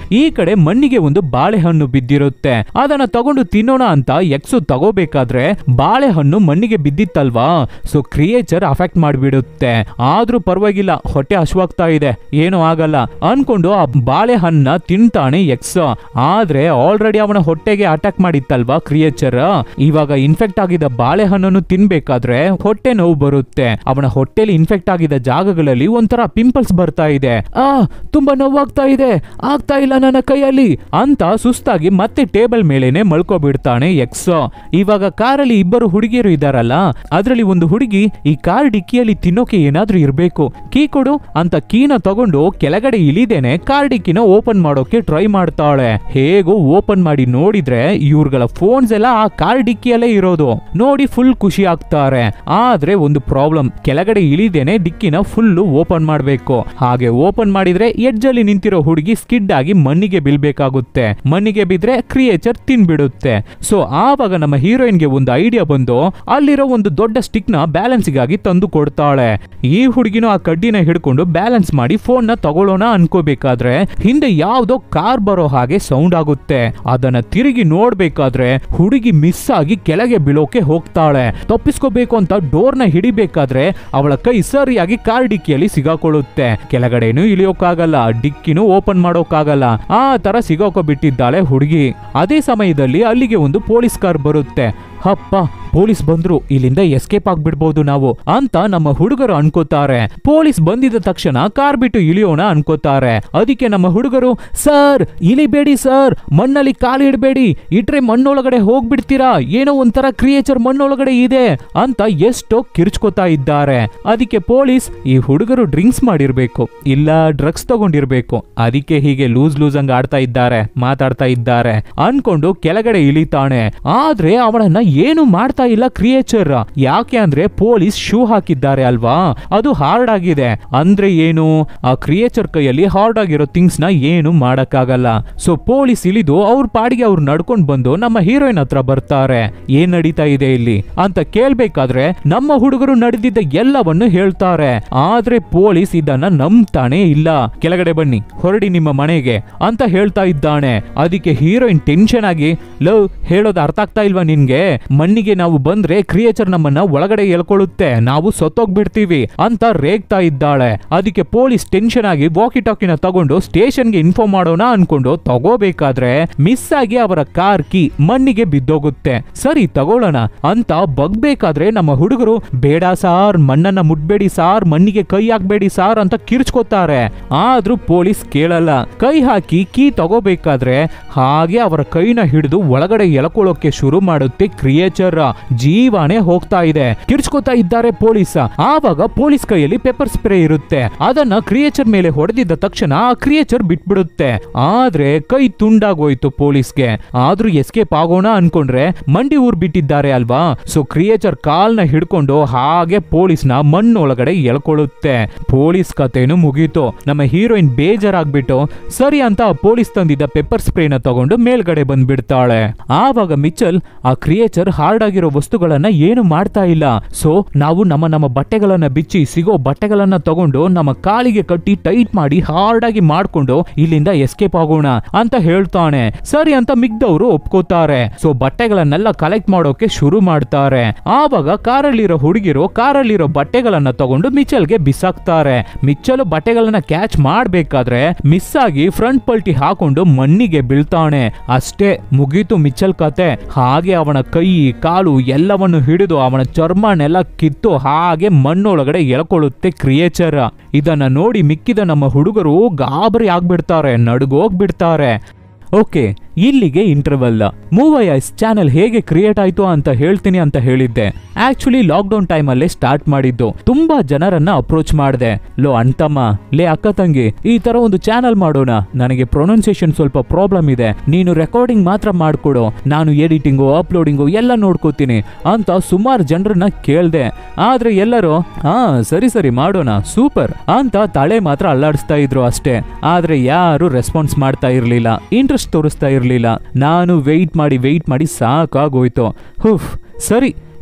ಈ ಕಡೆ ಮಣ್ಣಿಗೆ ಒಂದು ಬಾಳೆಹಣ್ಣು ಬಿದ್ದಿರುತ್ತೆ. ಅದನ್ನ ತಗೊಂಡು ತಿನ್ನೋಣ ಅಂತ ಎಕ್ಸು ತಗೋಬೇಕಾದ್ರೆ ಬಾಳೆಹಣ್ಣು ಮಣ್ಣಿಗೆ ಬಿದ್ದಿತ್ತಲ್ವಾ, ಸೊ ಕ್ರಿಯೇಚರ್ ಅಫೆಕ್ಟ್ ಮಾಡಿಬಿಡುತ್ತೆ. ಆದ್ರೂ ಪರವಾಗಿಲ್ಲ, ಹೊಟ್ಟೆ ಹಶ್ವಾಗ್ತಾ ಇದೆ, ಏನೂ ಆಗಲ್ಲ ಅನ್ಕೊಂಡು ಆ ಬಾಳೆಹಣ್ಣ ತಿಂತಾನೆ ಎಕ್ಸ್. ಆದ್ರೆ ಆಲ್ರೆಡಿ ಅವನ ಹೊಟ್ಟೆಗೆ ಅಟ್ಯಾಕ್ ಮಾಡಿತ್ತಲ್ವಾ ಕ್ರಿಯೇಚರ್, ಇವಾಗ ಇನ್ಫೆಕ್ಟ್ ಆಗಿದ್ದ ಬಾಳೆಹಣ್ಣನ್ನು ತಿನ್ಬೇಕಾದ್ರೆ ಹೊಟ್ಟೆ ನೋವು ಬರುತ್ತೆ. ಅವನ ಹೊಟ್ಟೆಲಿ ಇನ್ಫೆಕ್ಟ್ ಆಗಿದ್ದ ಜಾಗಗಳಲ್ಲಿ ಒಂಥರ ಪಿಂಪಲ್ಸ್ ಬರ್ತಾ ಇದೆ. ಆ ತುಂಬಾ ನೋವಾಗ್ತಾ ಇದೆ, ಆಗ್ತಾ ಇಲ್ಲ ನನ್ನ ಕೈಯಲ್ಲಿ ಅಂತ ಸುಸ್ತಾಗಿ ಮತ್ತೆ ಟೇಬಲ್ ಮೇಲೇನೆ ಮಲ್ಕೋಬಿಡ್ತಾನೆ ಎಕ್ಸ್. ಇವಾಗ ಕಾರಲ್ಲಿ ಇಬ್ಬರು ಹುಡುಗಿಯರು ಇದಾರಲ್ಲ, ಅದ್ರಲ್ಲಿ ಒಂದು ಹುಡುಗಿ ಈ ಕಾರ್ ಡಿಕ್ಕಿಯಲ್ಲಿ ತಿನ್ನೋಕೆ ಏನಾದ್ರೂ ಇರ್ಬೇಕು, ಕೀ ಕೊಡು ಅಂತ ಕೀನ ತಗೊಂಡು ಕೆಳಗಡೆ ಇಳಿದೇನೆ ಕಾರ್ ಡಿಕ್ಕಿನ ಓಪನ್ ಮಾಡೋಕೆ ಟ್ರೈ ಮಾಡ್ತಾಳೆ. ಹೇಗೋ ಓಪನ್ ಮಾಡಿ ನೋಡಿದ್ರೆ ಇವ್ರಗಳ ಫೋನ್ಸ್ ಎಲ್ಲ ಆ ಕಾರ್ ಡಿಕ್ಕಿಯಲ್ಲೇ ಇರೋದು ನೋಡಿ ಫುಲ್ ಖುಷಿ ಆಗ್ತಾರೆ. ಆದ್ರೆ ಒಂದು ಪ್ರಾಬ್ಲಮ್, ಕೆಳಗಡೆ ಇಳಿದೇನೆ ಡಿಕ್ಕಿನ ಫುಲ್ ಓಪನ್ ಮಾಡ್ಬೇಕು. ಹಾಗೆ ಓಪನ್ ಮಾಡಿದ್ರೆ ಎಡ್ಜ್ ಅಲ್ಲಿ ನಿಂತಿರೋ ಹುಡುಗಿ ಸ್ಕಿಡ್ ಆಗಿ ಮಣ್ಣಿಗೆ ಬೀಳ್ಬೇಕಾಗುತ್ತೆ. ಮಣ್ಣಿಗೆ ಬಿದ್ರೆ ಕ್ರಿಯೇಚರ್ ತಿನ್ಬಿಡುತ್ತೆ. ಸೊ ಆವಾಗ ನಮ್ಮ ಹೀರೋಯಿನ್ ಗೆ ಒಂದು ಐಡಿಯಾ ಬಂದು ಅಲ್ಲಿರೋ ಒಂದು ದೊಡ್ಡ ಸ್ಟಿಕ್ ನ ಬ್ಯಾಲೆನ್ಸ್ ಗಾಗಿ ತಂದು ಕೊಡ್ತಾಳೆ. ಈ ಹುಡುಗಿನೂ ಆ ಕಡ್ಡಿನ ಹಿಡ್ಕೊಂಡು ಬ್ಯಾಲೆನ್ಸ್ ಮಾಡಿ ಫೋನ್ ನ ತಗೊಳ್ಳೋಣ ಅನ್ಕೋಬೇಕಾದ್ರೆ ಹಿಂದೆ ಯಾವ್ದೋ ಕಾರ್ ಬರೋ ಹಾಗೆ ಸೌಂಡ್ ಆಗುತ್ತೆ. ಅದನ್ನ ತಿರುಗಿ ನೋಡ್ಬೇಕಾದ್ರೆ ಹುಡುಗಿ ಮಿಸ್ ಆಗಿ ಕೆಳಗೆ ಬೀಳೋಕೆ ಹೋಗ್ತಾಳೆ. ತಪ್ಪಿಸ್ಕೋಬೇಕು ಅಂತ ಡೋರ್ ನ ಹಿಡಿಬೇಕಾದ್ರೆ ಅವಳ ಕೈ ಸರಿಯಾಗಿ ಕಾರ್ ಡಿಕ್ಕಿಯಲ್ಲಿ ಸಿಗಾಕೊಳ್ಳುತ್ತೆ. ಕೆಳಗಡೆನೂ ಇಳಿಯೋಕ್ಕಾಗಲ್ಲ, ಡಿಕ್ಕಿನೂ ಓಪನ್ ಮಾಡೋಕ್ಕಾಗಲ್ಲ, ಆ ತರ ಸಿಗಾಕೋ ಬಿಟ್ಟಿದ್ದಾಳೆ ಹುಡುಗಿ. ಅದೇ ಸಮಯದಲ್ಲಿ ಅಲ್ಲಿಗೆ ಒಂದು ಪೊಲೀಸ್ ಕಾರ್ ಬರುತ್ತೆ. ಅಪ್ಪ, ಪೊಲೀಸ್ ಬಂದ್ರು, ಇಲ್ಲಿಂದ ಎಸ್ಕೇಪ್ ಆಗ್ಬಿಡ್ಬಹುದು ನಾವು ಅಂತ ನಮ್ಮ ಹುಡುಗರು ಅನ್ಕೋತಾರೆ. ಪೊಲೀಸ್ ಬಂದಿದ ತಕ್ಷಣ ಕಾರ್ ಬಿಟ್ಟು ಇಳಿಯೋಣ ಅನ್ಕೋತಾರೆ. ಅದಕ್ಕೆ ನಮ್ಮ ಹುಡುಗರು, ಸರ್ ಇಳಿಬೇಡಿ ಸರ್, ಮಣ್ಣಲ್ಲಿ ಕಾಲು ಇಡಬೇಡಿ, ಇಟ್ರೆ ಮಣ್ಣೊಳಗಡೆ ಹೋಗ್ಬಿಡ್ತೀರಾ, ಏನೋ ಒಂಥರ ಕ್ರಿಯೇಚರ್ ಮಣ್ಣೊಳಗಡೆ ಇದೆ ಅಂತ ಎಷ್ಟೋ ಕಿರ್ಚ್ಕೋತಾ ಇದ್ದಾರೆ. ಅದಕ್ಕೆ ಪೊಲೀಸ್, ಈ ಹುಡುಗರು ಡ್ರಿಂಕ್ಸ್ ಮಾಡಿರ್ಬೇಕು, ಇಲ್ಲ ಡ್ರಗ್ಸ್ ತಗೊಂಡಿರ್ಬೇಕು, ಅದಕ್ಕೆ ಹೀಗೆ ಲೂಸ್ ಲೂಸ್ ಹಂಗ ಆಡ್ತಾ ಇದ್ದಾರೆ, ಮಾತಾಡ್ತಾ ಇದ್ದಾರೆ ಅನ್ಕೊಂಡು ಕೆಳಗಡೆ ಇಳಿತಾನೆ. ಆದ್ರೆ ಅವನನ್ನ ಏನು ಮಾಡ್ತಾ ಇಲ್ಲ ಕ್ರಿಯೇಚರ್. ಯಾಕೆ ಅಂದ್ರೆ ಪೊಲೀಸ್ ಶೂ ಹಾಕಿದ್ದಾರೆ ಅಲ್ವಾ, ಅದು ಹಾರ್ಡ್ ಆಗಿದೆ. ಅಂದ್ರೆ ಏನು, ಆ ಕ್ರಿಯೇಚರ್ ಕೈಯಲ್ಲಿ ಹಾರ್ಡ್ ಆಗಿರೋ ಥಿಂಗ್ಸ್ ನ ಏನು ಮಾಡಕ್ಕಾಗಲ್ಲ. ಸೊ ಪೊಲೀಸ್ ಇಳಿದು ಅವ್ರ ಪಾಡಿಗೆ ಅವ್ರು ನಡ್ಕೊಂಡ್ ಬಂದು ನಮ್ಮ ಹೀರೋಯಿನ್ ಹತ್ರ ಬರ್ತಾರೆ. ಏನ್ ನಡೀತಾ ಇದೆ ಇಲ್ಲಿ ಅಂತ ಕೇಳ್ಬೇಕಾದ್ರೆ ನಮ್ಮ ಹುಡುಗರು ನಡೆದಿದ್ದ ಎಲ್ಲವನ್ನು ಹೇಳ್ತಾರೆ. ಆದ್ರೆ ಪೊಲೀಸ್ ಇದನ್ನ ನಂಬ್ತಾನೆ ಇಲ್ಲ. ಕೆಳಗಡೆ ಬನ್ನಿ, ಹೊರಡಿ ನಿಮ್ಮ ಮನೆಗೆ ಅಂತ ಹೇಳ್ತಾ ಇದ್ದಾನೆ. ಅದಕ್ಕೆ ಹೀರೋಯಿನ್ ಟೆನ್ಷನ್ ಆಗಿ, ಲವ್ ಹೇಳೋದು ಅರ್ಥ ಆಗ್ತಾ ಇಲ್ವಾ ನಿನ್ಗೆ, ಮಣ್ಣಿಗೆ ನಾವು ಬಂದ್ರೆ ಕ್ರಿಯೇಚರ್ ನಮ್ಮನ್ನ ಒಳಗಡೆ ಎಳ್ಕೊಳ್ಳುತ್ತೆ, ನಾವು ಸತ್ತೋಗ್ಬಿಡ್ತೀವಿ ಅಂತ ರೇಗ್ತಾ ಇದ್ದಾಳೆ. ಅದಕ್ಕೆ ಪೊಲೀಸ್ ಟೆನ್ಷನ್ ಆಗಿ ವಾಕಿ ಟಾಕಿನ ತಗೊಂಡು ಸ್ಟೇಷನ್ಗೆ ಇನ್ಫಾರ್ಮ್ ಮಾಡೋಣ ಅನ್ಕೊಂಡು ತಗೋಬೇಕಾದ್ರೆ ಮಿಸ್ ಆಗಿ ಅವರ ಕಾರ್ ಕೀ ಮಣ್ಣಿಗೆ ಬಿದ್ದೋಗುತ್ತೆ. ಸರಿ ತಗೊಳ್ಳೋಣ ಅಂತ ಬಗ್ಬೇಕಾದ್ರೆ ನಮ್ಮ ಹುಡುಗರು, ಬೇಡ ಸಾರ್, ಮಣ್ಣನ್ನ ಮುಟ್ಬೇಡಿ ಸಾರ್, ಮಣ್ಣಿಗೆ ಕೈ ಹಾಕ್ಬೇಡಿ ಸಾರ್ ಅಂತ ಕಿರ್ಚ್ಕೋತಾರೆ. ಆದ್ರೂ ಪೊಲೀಸ್ ಕೇಳಲ್ಲ. ಕೈ ಹಾಕಿ ಕೀ ತಗೋಬೇಕಾದ್ರೆ ಹಾಗೆ ಅವರ ಕೈನ ಹಿಡಿದು ಒಳಗಡೆ ಎಳ್ಕೊಳ್ಳೋಕೆ ಶುರು ಮಾಡುತ್ತೆ ಕ್ರಿಯೇಚರ್. ಜೀವಾನೇ ಹೋಗ್ತಾ ಇದೆ, ಕಿರ್ಚ್ಕೋತಾ ಇದ್ದಾರೆ ಪೊಲೀಸ್. ಆವಾಗ ಪೊಲೀಸ್ ಕೈಯಲ್ಲಿ ಪೆಪ್ಪರ್ ಸ್ಪ್ರೇ ಇರುತ್ತೆ. ಅದನ್ನ ಕ್ರಿಯೇಚರ್ ಮೇಲೆ ಹೊಡೆದಿದ್ದ ತಕ್ಷಣ ಆ ಕ್ರಿಯೇಚರ್ ಬಿಟ್ಬಿಡುತ್ತೆ. ಆದ್ರೆ ಕೈ ತುಂಡಾಗೋಯ್ತು ಪೊಲೀಸ್ಗೆ. ಆದ್ರೂ ಎಸ್ಕೇಪ್ ಆಗೋಣ ಅನ್ಕೊಂಡ್ರೆ ಮಂಡಿ ಊರ್ ಬಿಟ್ಟಿದ್ದಾರೆ ಅಲ್ವಾ. ಸೊ ಕ್ರಿಯೇಚರ್ ಕಾಲ್ನ ಹಿಡ್ಕೊಂಡು ಹಾಗೆ ಪೊಲೀಸ್ ನ ಮಣ್ಣೊಳಗಡೆ ಎಳ್ಕೊಳ್ಳುತ್ತೆ. ಪೊಲೀಸ್ ಕಥೆನು ಮುಗೀತು. ನಮ್ಮ ಹೀರೋಯಿನ್ ಬೇಜಾರಾಗ್ಬಿಟ್ಟು ಸರಿ ಅಂತ ಪೊಲೀಸ್ ತಂದಿದ್ದ ಪೆಪ್ಪರ್ ಸ್ಪ್ರೇನ ತಗೊಂಡು ಮೇಲ್ಗಡೆ ಬಂದ್ಬಿಡ್ತಾಳೆ. ಆವಾಗ ಮಿಚಲ್, ಆ ಕ್ರಿಯೇಚರ್ ಹಾರ್ಡ್ ಆಗಿರೋ ವಸ್ತುಗಳನ್ನ ಏನು ಮಾಡ್ತಾ ಇಲ್ಲ, ಸೊ ನಾವು ನಮ್ಮ ನಮ್ಮ ಬಟ್ಟೆಗಳನ್ನ ಬಿಚ್ಚಿ ಸಿಗೋ ಬಟ್ಟೆಗಳನ್ನ ತಗೊಂಡು ನಮ್ಮ ಕಾಲಿಗೆ ಕಟ್ಟಿ ಟೈಟ್ ಮಾಡಿ ಹಾರ್ಡ್ ಆಗಿ ಮಾಡ್ಕೊಂಡು ಇಲ್ಲಿಂದ ಎಸ್ಕೇಪ್ ಆಗೋಣ ಅಂತ ಹೇಳ್ತಾನೆ. ಸರಿ ಅಂತ ಮಿಗ್ದವರು ಒಪ್ಕೋತಾರೆ. ಸೊ ಬಟ್ಟೆಗಳನ್ನೆಲ್ಲ ಕಲೆಕ್ಟ್ ಮಾಡೋಕೆ ಶುರು ಮಾಡ್ತಾರೆ. ಆವಾಗ ಕಾರಲ್ಲಿರೋ ಹುಡುಗಿರು ಕಾರಲ್ಲಿರೋ ಬಟ್ಟೆಗಳನ್ನ ತಗೊಂಡು ಮಿಚಲ್ಗೆ ಬಿಸಾಕ್ತಾರೆ. ಮಿಚಲ್ ಬಟ್ಟೆಗಳನ್ನ ಕ್ಯಾಚ್ ಮಾಡ್ಬೇಕಾದ್ರೆ ಮಿಸ್ ಆಗಿ ಫ್ರಂಟ್ ಪಲ್ಟಿ ಹಾಕೊಂಡು ಮಣ್ಣಿಗೆ ಬೀಳ್ತಾನೆ. ಅಷ್ಟೇ, ಮುಗೀತು ಮಿಚಲ್ ಕತೆ. ಹಾಗೆ ಅವನ ಕೈ ಕಾಲು ಎಲ್ಲವನ್ನು ಹಿಡಿದು ಅವನ ಚರ್ಮನೆಲ್ಲ ಕಿತ್ತು ಹಾಗೆ ಮಣ್ಣೊಳಗಡೆ ಎಳ್ಕೊಳ್ಳುತ್ತೆ ಕ್ರಿಯೇಚರ್. ಇದನ್ನ ನೋಡಿ ಮಿಕ್ಕಿದ ನಮ್ಮ ಹುಡುಗರು ಗಾಬರಿ ಆಗ್ಬಿಡ್ತಾರೆ, ನಡುಗೋಗ್ಬಿಡ್ತಾರೆ. ಓಕೆ, ಇಲ್ಲಿಗೆ ಇಂಟರ್ವಲ್. ಮೂವೈ ಐಸ್ ಚಾನೆಲ್ ಹೇಗೆ ಕ್ರಿಯೇಟ್ ಆಯ್ತು ಅಂತ ಹೇಳ್ತೀನಿ ಅಂತ ಹೇಳಿದ್ದೆ. ಆಕ್ಚುಲಿ ಲಾಕ್ಡೌನ್ ಟೈಮ್ ಅಲ್ಲೇ ಸ್ಟಾರ್ಟ್ ಮಾಡಿದ್ದು. ತುಂಬಾ ಜನರನ್ನ ಅಪ್ರೋಚ್ ಮಾಡಿದೆ. ಲೋ ಅಣ್ತಮ್ಮ, ಲೇ ಅಕ್ಕ ತಂಗಿ, ಈ ತರ ಒಂದು ಚಾನೆಲ್ ಮಾಡೋಣ, ನನಗೆ ಪ್ರೊನೌನ್ಸಿಯೇಷನ್ ಸ್ವಲ್ಪ ಪ್ರಾಬ್ಲಮ್ ಇದೆ, ನೀನು ರೆಕಾರ್ಡಿಂಗ್ ಮಾತ್ರ ಮಾಡ್ಕೊಡು, ನಾನು ಎಡಿಟಿಂಗು ಅಪ್ಲೋಡಿಂಗು ಎಲ್ಲ ನೋಡ್ಕೋತೀನಿ ಅಂತ ಸುಮಾರು ಜನರನ್ನ ಕೇಳ್ದೆ. ಆದ್ರೆ ಎಲ್ಲರೂ ಹಾ ಸರಿ ಸರಿ ಮಾಡೋಣ ಸೂಪರ್ ಅಂತ ತಲೆ ಮಾತ್ರ ಅಲ್ಲಾಡಿಸ್ತಾ ಇದ್ರು ಅಷ್ಟೇ. ಆದ್ರೆ ಯಾರು ರೆಸ್ಪಾನ್ಸ್ ಮಾಡ್ತಾ ಇರ್ಲಿಲ್ಲ, ಇಂಟ್ರೆಸ್ಟ್ ತೋರಿಸ್ತಾ ಇರ್ಲಿಲ್ಲ. ನಾನು ವೆಯ್ಟ್ ಮಾಡಿ ವೆಯ್ಟ್ ಮಾಡಿ ಸಾಕಾಗೋಯ್ತು. ಹುಫ್, ಸರಿ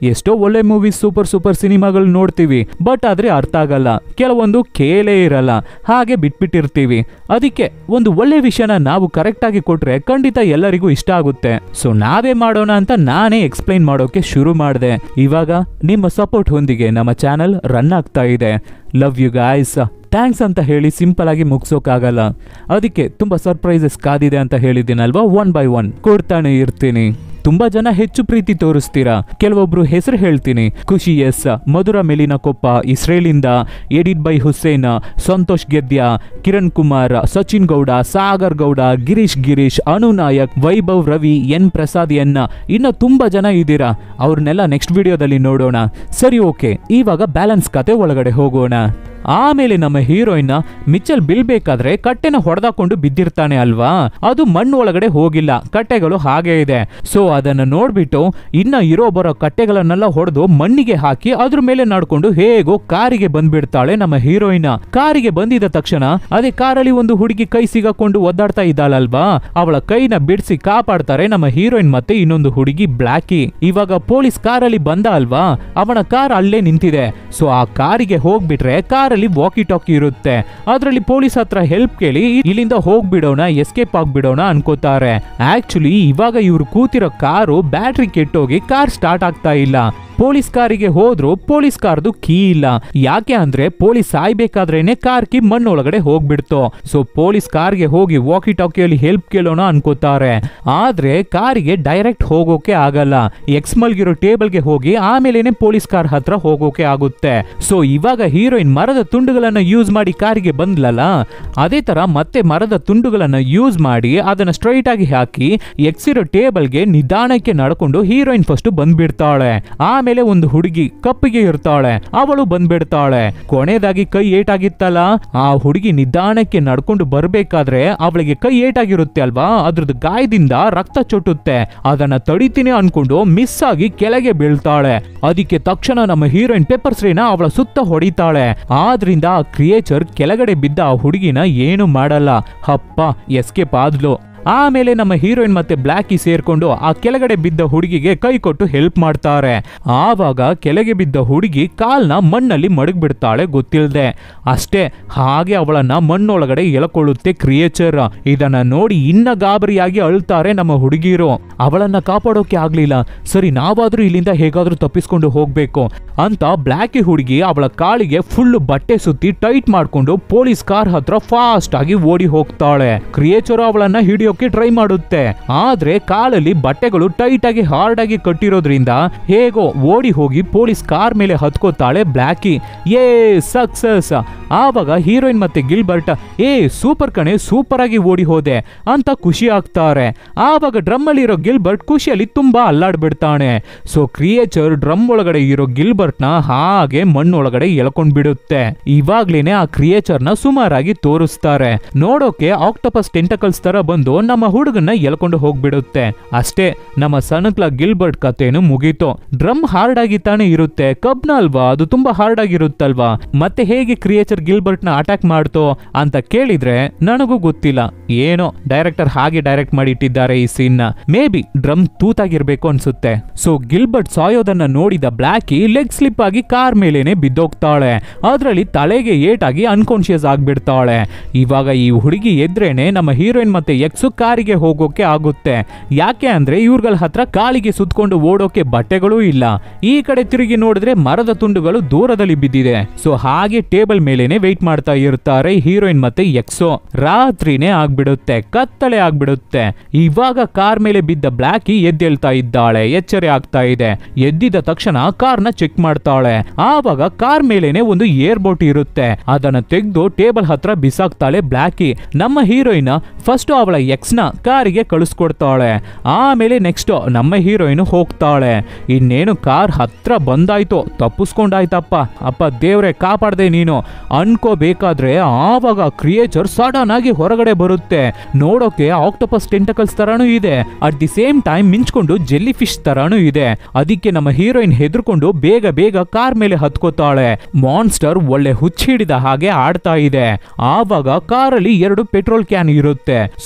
ಎಷ್ಟೋ ಒಳ್ಳೆ ಮೂವೀಸ್ ಸೂಪರ್ ಸೂಪರ್ ಸಿನಿಮಾಗಳು ನೋಡ್ತೀವಿ, ಬಟ್ ಆದ್ರೆ ಅರ್ಥ ಆಗಲ್ಲ, ಕೆಲವೊಂದು ಕೇಳೇ ಇರಲ್ಲ, ಹಾಗೆ ಬಿಟ್ಬಿಟ್ಟಿರ್ತೀವಿ. ಅದಕ್ಕೆ ಒಂದು ಒಳ್ಳೆ ವಿಷಯನ ನಾವು ಕರೆಕ್ಟ್ ಆಗಿ ಕೊಟ್ರೆ ಖಂಡಿತ ಎಲ್ಲರಿಗೂ ಇಷ್ಟ ಆಗುತ್ತೆ. ಸೊ ನಾವೇ ಮಾಡೋಣ ಅಂತ ನಾನೇ ಎಕ್ಸ್ಪ್ಲೈನ್ ಮಾಡೋಕೆ ಶುರು ಮಾಡಿದೆ. ಇವಾಗ ನಿಮ್ಮ ಸಪೋರ್ಟ್ ಹೊಂದಿಗೆ ನಮ್ಮ ಚಾನಲ್ ರನ್ ಆಗ್ತಾ ಇದೆ. Love you guys. ಥ್ಯಾಂಕ್ಸ್ ಅಂತ ಹೇಳಿ ಸಿಂಪಲ್ ಆಗಿ ಮುಗಿಸೋಕ್ಕಾಗಲ್ಲ, ಅದಕ್ಕೆ ತುಂಬಾ ಸರ್ಪ್ರೈಸಸ್ ಕಾದಿದೆ ಅಂತ ಹೇಳಿದ್ದೀನಲ್ವಾ, ಒನ್ ಬೈ ಒನ್ ಕೊಡ್ತಾನೆ ಇರ್ತೀನಿ. ತುಂಬಾ ಜನ ಹೆಚ್ಚು ಪ್ರೀತಿ ತೋರಿಸ್ತೀರಾ, ಕೆಲವೊಬ್ರು ಹೆಸರು ಹೇಳ್ತೀನಿ. ಖುಷಿ ಎಸ್, ಮಧುರ ಮೆಲಿನ ಕೊಪ್ಪ ಇಸ್ರೇಲಿಂದ, edit by Hussain, Santosh Gedya, Kiran Kumar, Sachin Gowda, Sagar Gowda, Girish Girish, Anu Nayak, Vaibhav Ravi, N Prasad N, ಇನ್ನು ತುಂಬಾ ಜನ ಇದ್ದೀರಾ. ಅವ್ರನ್ನೆಲ್ಲ ನೆಕ್ಸ್ಟ್ ವಿಡಿಯೋದಲ್ಲಿ ನೋಡೋಣ. ಸರಿ, ಓಕೆ, ಇವಾಗ ಬ್ಯಾಲೆನ್ಸ್ ಕತೆ ಒಳಗಡೆ ಹೋಗೋಣ. ಆಮೇಲೆ ನಮ್ಮ ಹೀರೋಯಿನ್ ಮಿಚಲ್ ಬೀಳ್ಬೇಕಾದ್ರೆ ಕಟ್ಟೆನ ಹೊಡೆದಾಕೊಂಡು ಬಿದ್ದಿರ್ತಾನೆ ಅಲ್ವಾ, ಅದು ಮಣ್ಣು ಒಳಗಡೆ ಹೋಗಿಲ್ಲ, ಕಟ್ಟೆಗಳು ಹಾಗೆ ಇದೆ. ಸೊ ಅದನ್ನ ನೋಡ್ಬಿಟ್ಟು ಇನ್ನ ಇರೋ ಬರೋ ಕಟ್ಟೆಗಳನ್ನೆಲ್ಲ ಹೊಡೆದು ಮಣ್ಣಿಗೆ ಹಾಕಿ ಅದ್ರ ಮೇಲೆ ನಡ್ಕೊಂಡು ಹೇಗೋ ಕಾರಿಗೆ ಬಂದ್ಬಿಡ್ತಾಳೆ ನಮ್ಮ ಹೀರೋಯಿನ್. ಕಾರಿಗೆ ಬಂದಿದ ತಕ್ಷಣ ಅದೇ ಕಾರಲ್ಲಿ ಒಂದು ಹುಡುಗಿ ಕೈ ಸಿಗಾಕೊಂಡು ಒದ್ದಾಡ್ತಾ ಇದ್ದಾಳಲ್ವಾ, ಅವಳ ಕೈನ ಬಿಡಿಸಿ ಕಾಪಾಡ್ತಾರೆ ನಮ್ಮ ಹೀರೋಯಿನ್ ಮತ್ತೆ ಇನ್ನೊಂದು ಹುಡುಗಿ ಬ್ಲಾಕಿ. ಇವಾಗ ಪೊಲೀಸ್ ಕಾರಲ್ಲಿ ಬಂದ ಅಲ್ವಾ, ಅವನ ಕಾರ್ ಅಲ್ಲೇ ನಿಂತಿದೆ. ಸೊ ಆ ಕಾರಿಗೆ ಹೋಗ್ಬಿಟ್ರೆ ಕಾರ್ ವಾಕಿ ಟಾಕಿ ಇರುತ್ತೆ, ಅದರಲ್ಲಿ ಪೊಲೀಸ್ ಹತ್ರ ಹೆಲ್ಪ್ ಕೇಳಿ ಇಲ್ಲಿಂದ ಹೋಗ್ಬಿಡೋಣ, ಎಸ್ಕೇಪ್ ಆಗ್ಬಿಡೋಣ ಅನ್ಕೋತಾರೆ. ಆಕ್ಚುಲಿ ಇವಾಗ ಇವ್ರು ಕೂತಿರೋ ಕಾರು ಬ್ಯಾಟ್ರಿ ಕೆಟ್ಟೋಗಿ ಕಾರ್ ಸ್ಟಾರ್ಟ್ ಆಗ್ತಾ ಇಲ್ಲ. ಪೊಲೀಸ್ ಕಾರಿಗೆ ಹೋದ್ರು ಪೊಲೀಸ್ ಕಾರ್ದು ಕೀ ಇಲ್ಲ. ಯಾಕೆ ಅಂದ್ರೆ ಪೊಲೀಸ್ ಸಾಯ್ಬೇಕಾದ್ರೇನೆ ಕಾರ್ ಕೀ ಮಣ್ಣೊಳಗಡೆ ಹೋಗ್ಬಿಡ್ತು. ಸೊ ಪೊಲೀಸ್ ಕಾರ್ಗೆ ಹೋಗಿ ವಾಕಿ ಟಾಕಿಯಲ್ಲಿ ಹೆಲ್ಪ್ ಕೇಳೋಣ ಅನ್ಕೋತಾರೆ, ಆದ್ರೆ ಕಾರಿಗೆ ಡೈರೆಕ್ಟ್ ಹೋಗೋಕೆ ಆಗಲ್ಲ. ಎಕ್ಸ್ ಮಲ್ಗಿರೋ ಟೇಬಲ್ಗೆ ಹೋಗಿ ಆಮೇಲೆನೆ ಪೊಲೀಸ್ ಕಾರ್ ಹತ್ರ ಹೋಗೋಕೆ ಆಗುತ್ತೆ. ಸೊ ಇವಾಗ ಹೀರೋಯಿನ್ ಮರದ ತುಂಡುಗಳನ್ನ ಯೂಸ್ ಮಾಡಿ ಕಾರಿಗೆ ಬಂದ್ಲಲ್ಲ, ಅದೇ ತರ ಮತ್ತೆ ಮರದ ತುಂಡುಗಳನ್ನ ಯೂಸ್ ಮಾಡಿ ಅದನ್ನ ಸ್ಟ್ರೈಟ್ ಆಗಿ ಹಾಕಿ ಎಕ್ಸ್ ಇರೋ ಟೇಬಲ್ಗೆ ನಿಧಾನಕ್ಕೆ ನಡ್ಕೊಂಡು ಹೀರೋಯಿನ್ ಫಸ್ಟ್ ಬಂದ್ಬಿಡ್ತಾಳೆ. ಆಮೇಲೆ ಒಂದು ಹುಡುಗಿ ಕಪ್ಪಿಗೆ ಇರ್ತಾಳೆ, ಅವಳು ಬಂದ್ಬಿಡ್ತಾಳೆ. ಕೊನೆಯದಾಗಿ ಕೈ ಏಟಾಗಿತ್ತಲ್ಲ, ಆ ಹುಡುಗಿ ನಿಧಾನಕ್ಕೆ ನಡ್ಕೊಂಡು ಬರ್ಬೇಕಾದ್ರೆ ಅವಳಿಗೆ ಕೈ ಏಟಾಗಿರುತ್ತೆ ಅಲ್ವಾ, ಅದ್ರದ್ದು ಗಾಯದಿಂದ ರಕ್ತ ಚೊಟ್ಟುತ್ತೆ. ಅದನ್ನ ತಡಿತೀನಿ ಅನ್ಕೊಂಡು ಮಿಸ್ ಆಗಿ ಕೆಳಗೆ ಬೀಳ್ತಾಳೆ. ಅದಕ್ಕೆ ತಕ್ಷಣ ನಮ್ಮ ಹೀರೋಯಿನ್ ಪೆಪ್ಪರ್ ಸ್ಪ್ರೇನ ಅವಳ ಸುತ್ತ ಹೊಡಿತಾಳೆ. ಆದ್ರಿಂದ ಆ ಕ್ರಿಯೇಚರ್ ಕೆಳಗಡೆ ಬಿದ್ದ ಆ ಹುಡುಗಿನ ಏನು ಮಾಡಲ್ಲ, ಹಪ್ಪ ಎಸ್ಕೇಪ್ ಆದ್ಲು. ಆಮೇಲೆ ನಮ್ಮ ಹೀರೋಯಿನ್ ಮತ್ತೆ ಬ್ಲಾಕಿ ಸೇರ್ಕೊಂಡು ಆ ಕೆಳಗಡೆ ಬಿದ್ದ ಹುಡುಗಿಗೆ ಕೈ ಕೊಟ್ಟು ಹೆಲ್ಪ್ ಮಾಡ್ತಾರೆ. ಆವಾಗ ಕೆಳಗೆ ಬಿದ್ದ ಹುಡುಗಿ ಕಾಲ್ನ ಮಣ್ಣಲ್ಲಿ ಮಡಗ್ಬಿಡ್ತಾಳೆ ಗೊತ್ತಿಲ್ಲದೆ. ಅಷ್ಟೇ, ಹಾಗೆ ಅವಳನ್ನ ಮಣ್ಣೊಳಗಡೆ ಎಳ್ಕೊಳ್ಳುತ್ತೆ ಕ್ರಿಯೇಚರ್. ಇದನ್ನ ನೋಡಿ ಇನ್ನ ಗಾಬರಿಯಾಗಿ ಅಳ್ತಾರೆ ನಮ್ಮ ಹುಡುಗಿರು. ಅವಳನ್ನ ಕಾಪಾಡೋಕೆ ಆಗ್ಲಿಲ್ಲ, ಸರಿ ನಾವಾದ್ರೂ ಇಲ್ಲಿಂದ ಹೇಗಾದ್ರೂ ತಪ್ಪಿಸ್ಕೊಂಡು ಹೋಗ್ಬೇಕು ಅಂತ ಬ್ಲಾಕಿ ಹುಡುಗಿ ಅವಳ ಕಾಲಿಗೆ ಫುಲ್ ಬಟ್ಟೆ ಸುತ್ತಿ ಟೈಟ್ ಮಾಡ್ಕೊಂಡು ಪೊಲೀಸ್ ಕಾರ್ ಹತ್ರ ಫಾಸ್ಟ್ ಆಗಿ ಓಡಿ ಹೋಗ್ತಾಳೆ. ಕ್ರಿಯೇಚರ್ ಅವಳನ್ನ ಹಿಡಿಯೋ ಟ್ರೈ ಮಾಡುತ್ತೆ, ಆದ್ರೆ ಕಾಲಲ್ಲಿ ಬಟ್ಟೆಗಳು ಟೈಟ್ ಆಗಿ ಹಾರ್ಡ್ ಆಗಿ ಕಟ್ಟಿರೋದ್ರಿಂದ ಹೇಗೋ ಓಡಿ ಹೋಗಿ ಪೊಲೀಸ್ ಕಾರ್ ಮೇಲೆ ಹತ್ಕೋತಾಳೆ ಬ್ಲಾಕಿ. ಏ ಸಕ್ಸಸ್. ಆವಾಗ ಹೀರೋಯಿನ್ ಮತ್ತೆ ಗಿಲ್ಬರ್ಟ್ ಏ ಸೂಪರ್ ಕಣೆ, ಸೂಪರ್ ಆಗಿ ಓಡಿ ಹೋದೆ ಅಂತ ಖುಷಿ ಆಗ್ತಾರೆ. ಆವಾಗ ಡ್ರಮ್ ಅಲ್ಲಿ ಇರೋ ಗಿಲ್ಬರ್ಟ್ ಖುಷಿಯಲ್ಲಿ ತುಂಬಾ ಅಲ್ಲಾಡ್ಬಿಡ್ತಾನೆ. ಸೊ ಕ್ರಿಯೇಚರ್ ಡ್ರಮ್ ಒಳಗಡೆ ಇರೋ ಗಿಲ್ಬರ್ಟ್ ನ ಹಾಗೆ ಮಣ್ಣೊಳಗಡೆ ಎಳ್ಕೊಂಡ್ ಬಿಡುತ್ತೆ. ಇವಾಗ್ಲೇನೆ ಆ ಕ್ರಿಯೇಚರ್ ನ ಸುಮಾರಾಗಿ ತೋರಿಸ್ತಾರೆ. ನೋಡೋಕೆ ಆಕ್ಟೋಪಸ್ ಟೆಂಟಕಲ್ಸ್ ತರ ಬಂದು ನಮ್ಮ ಹುಡುಗನ್ನ ಎಳ್ಕೊಂಡು ಹೋಗ್ಬಿಡುತ್ತೆ. ಅಷ್ಟೇ, ನಮ್ಮ ಸಣ್ಣಕ್ಲ ಗಿಲ್ಬರ್ಟ್ ಕಥೆನು ಮುಗೀತು. ಡ್ರಮ್ ಹಾರ್ಡ್ ಆಗಿ ತಾನೇ ಇರುತ್ತೆ, ಕಬ್ನ ಅಲ್ವಾ, ಅದು ತುಂಬಾ ಹಾರ್ಡ್ ಆಗಿರುತ್ತಲ್ವಾ, ಮತ್ತೆ ಹೇಗೆ ಕ್ರಿಯೇಚರ್ ಗಿಲ್ಬರ್ಟ್ ನ ಅಟ್ಯಾಕ್ ಮಾಡ್ತೋ ಅಂತ ಕೇಳಿದ್ರೆ ನನಗೂ ಗೊತ್ತಿಲ್ಲ. ಏನೋ ಡೈರೆಕ್ಟರ್ ಹಾಗೆ ಡೈರೆಕ್ಟ್ ಮಾಡಿ ಇಟ್ಟಿದ್ದಾರೆ ಈ ಸೀನ್ ನ. ಮೇ ಬಿ ಡ್ರಮ್ ತೂತಾಗಿರ್ಬೇಕು ಅನ್ಸುತ್ತೆ. ಸೊ ಗಿಲ್ಬರ್ಟ್ ಸಾಯೋದನ್ನ ನೋಡಿದ ಬ್ಲಾಕಿ ಲೆಗ್ ಸ್ಲಿಪ್ ಆಗಿ ಕಾರ್ ಮೇಲೇನೆ ಬಿದ್ದೋಗ್ತಾಳೆ. ಅದ್ರಲ್ಲಿ ತಲೆಗೆ ಏಟಾಗಿ ಅನ್ಕಾನ್ಶಿಯಸ್ ಆಗ್ಬಿಡ್ತಾಳೆ. ಇವಾಗ ಈ ಹುಡುಗಿ ಎದ್ರೇನೆ ನಮ್ಮ ಹೀರೋಯಿನ್ ಮತ್ತೆ ಎಕ್ಸ್ ಕಾರಿಗೆ ಹೋಗೋಕೆ ಆಗುತ್ತೆ. ಯಾಕೆ ಅಂದ್ರೆ ಇವ್ರಗಳ ಹತ್ರ ಕಾಲಿಗೆ ಸುತ್ಕೊಂಡು ಓಡೋಕೆ ಬಟ್ಟೆಗಳೂ ಇಲ್ಲ. ಈ ಕಡೆ ತಿರುಗಿ ನೋಡಿದ್ರೆ ಮರದ ತುಂಡುಗಳು ದೂರದಲ್ಲಿ ಬಿದ್ದಿದೆ. ಸೊ ಹಾಗೆ ಟೇಬಲ್ ಮೇಲೇನೆ ವೆಯ್ಟ್ ಮಾಡ್ತಾ ಇರ್ತಾರೆ ಹೀರೋಯಿನ್ ಮತ್ತೆ ಎಕ್ಸೋ. ರಾತ್ರಿನೇ ಆಗ್ಬಿಡುತ್ತೆ, ಕತ್ತಲೆ ಆಗ್ಬಿಡುತ್ತೆ. ಇವಾಗ ಕಾರ್ ಮೇಲೆ ಬಿದ್ದ ಬ್ಲಾಕಿ ಎದ್ದೇಳ್ತಾ ಇದ್ದಾಳೆ, ಎಚ್ಚರೆ ಆಗ್ತಾ ಇದೆ. ಎದ್ದಿದ ತಕ್ಷಣ ಕಾರ್ನ ಚೆಕ್ ಮಾಡ್ತಾಳೆ. ಆವಾಗ ಕಾರ್ ಮೇಲೇನೆ ಒಂದು ಏರ್ ಬೋಟ್ ಇರುತ್ತೆ, ಅದನ್ನ ತೆಗೆದು ಟೇಬಲ್ ಹತ್ರ ಬಿಸಾಕ್ತಾಳೆ ಬ್ಲಾಕಿ. ನಮ್ಮ ಹೀರೋಯಿನ್ ಫಸ್ಟ್ ಅವಳ ಎಕ್ಸ್ ನ ಕಾರಿಗೆ ಕಳಿಸ್ಕೊಡ್ತಾಳೆ. ಆಮೇಲೆ ನೆಕ್ಸ್ಟ್ ನಮ್ಮ ಹೀರೋಯಿನ್ ಹೋಗ್ತಾಳೆ. ಇನ್ನೇನು ಕಾರ್ ಹತ್ರ ಬಂದಾಯ್ತು, ತಪ್ಪಿಸ್ಕೊಂಡಾಯ್ತಪ್ಪ, ಅಪ್ಪ ದೇವ್ರೆ ಕಾಪಾಡ್ದೆ ನೀನು ಅನ್ಕೋಬೇಕಾದ್ರೆ ಆವಾಗ ಕ್ರಿಯೇಚರ್ ಸಡನ್ ಆಗಿ ಹೊರಗಡೆ ಬರುತ್ತೆ. ನೋಡೋಕೆ ಆಕ್ಟೋಪಸ್ ಟೆಂಟಕಲ್ಸ್ ತರಾನು ಇದೆ, ಅಟ್ ದಿ ಸೇಮ್ ಟೈಮ್ ಮಿಂಚ್ಕೊಂಡು ಜೆಲ್ಲಿ ಫಿಶ್ ತರಾನು ಇದೆ. ಅದಕ್ಕೆ ನಮ್ಮ ಹೀರೋಯಿನ್ ಹೆದರ್ಕೊಂಡು ಬೇಗ ಬೇಗ ಕಾರ್ ಮೇಲೆ ಹತ್ಕೋತಾಳೆ. ಮಾನ್ಸ್ಟರ್ ಒಳ್ಳೆ ಹುಚ್ಚಿಡಿದ ಹಾಗೆ ಆಡ್ತಾ ಇದೆ. ಆವಾಗ ಕಾರಲ್ಲಿ ಎರಡು ಪೆಟ್ರೋಲ್ ಕ್ಯಾನ್ ಇರುತ್ತೆ. ಸೊ ನಮ್ಮ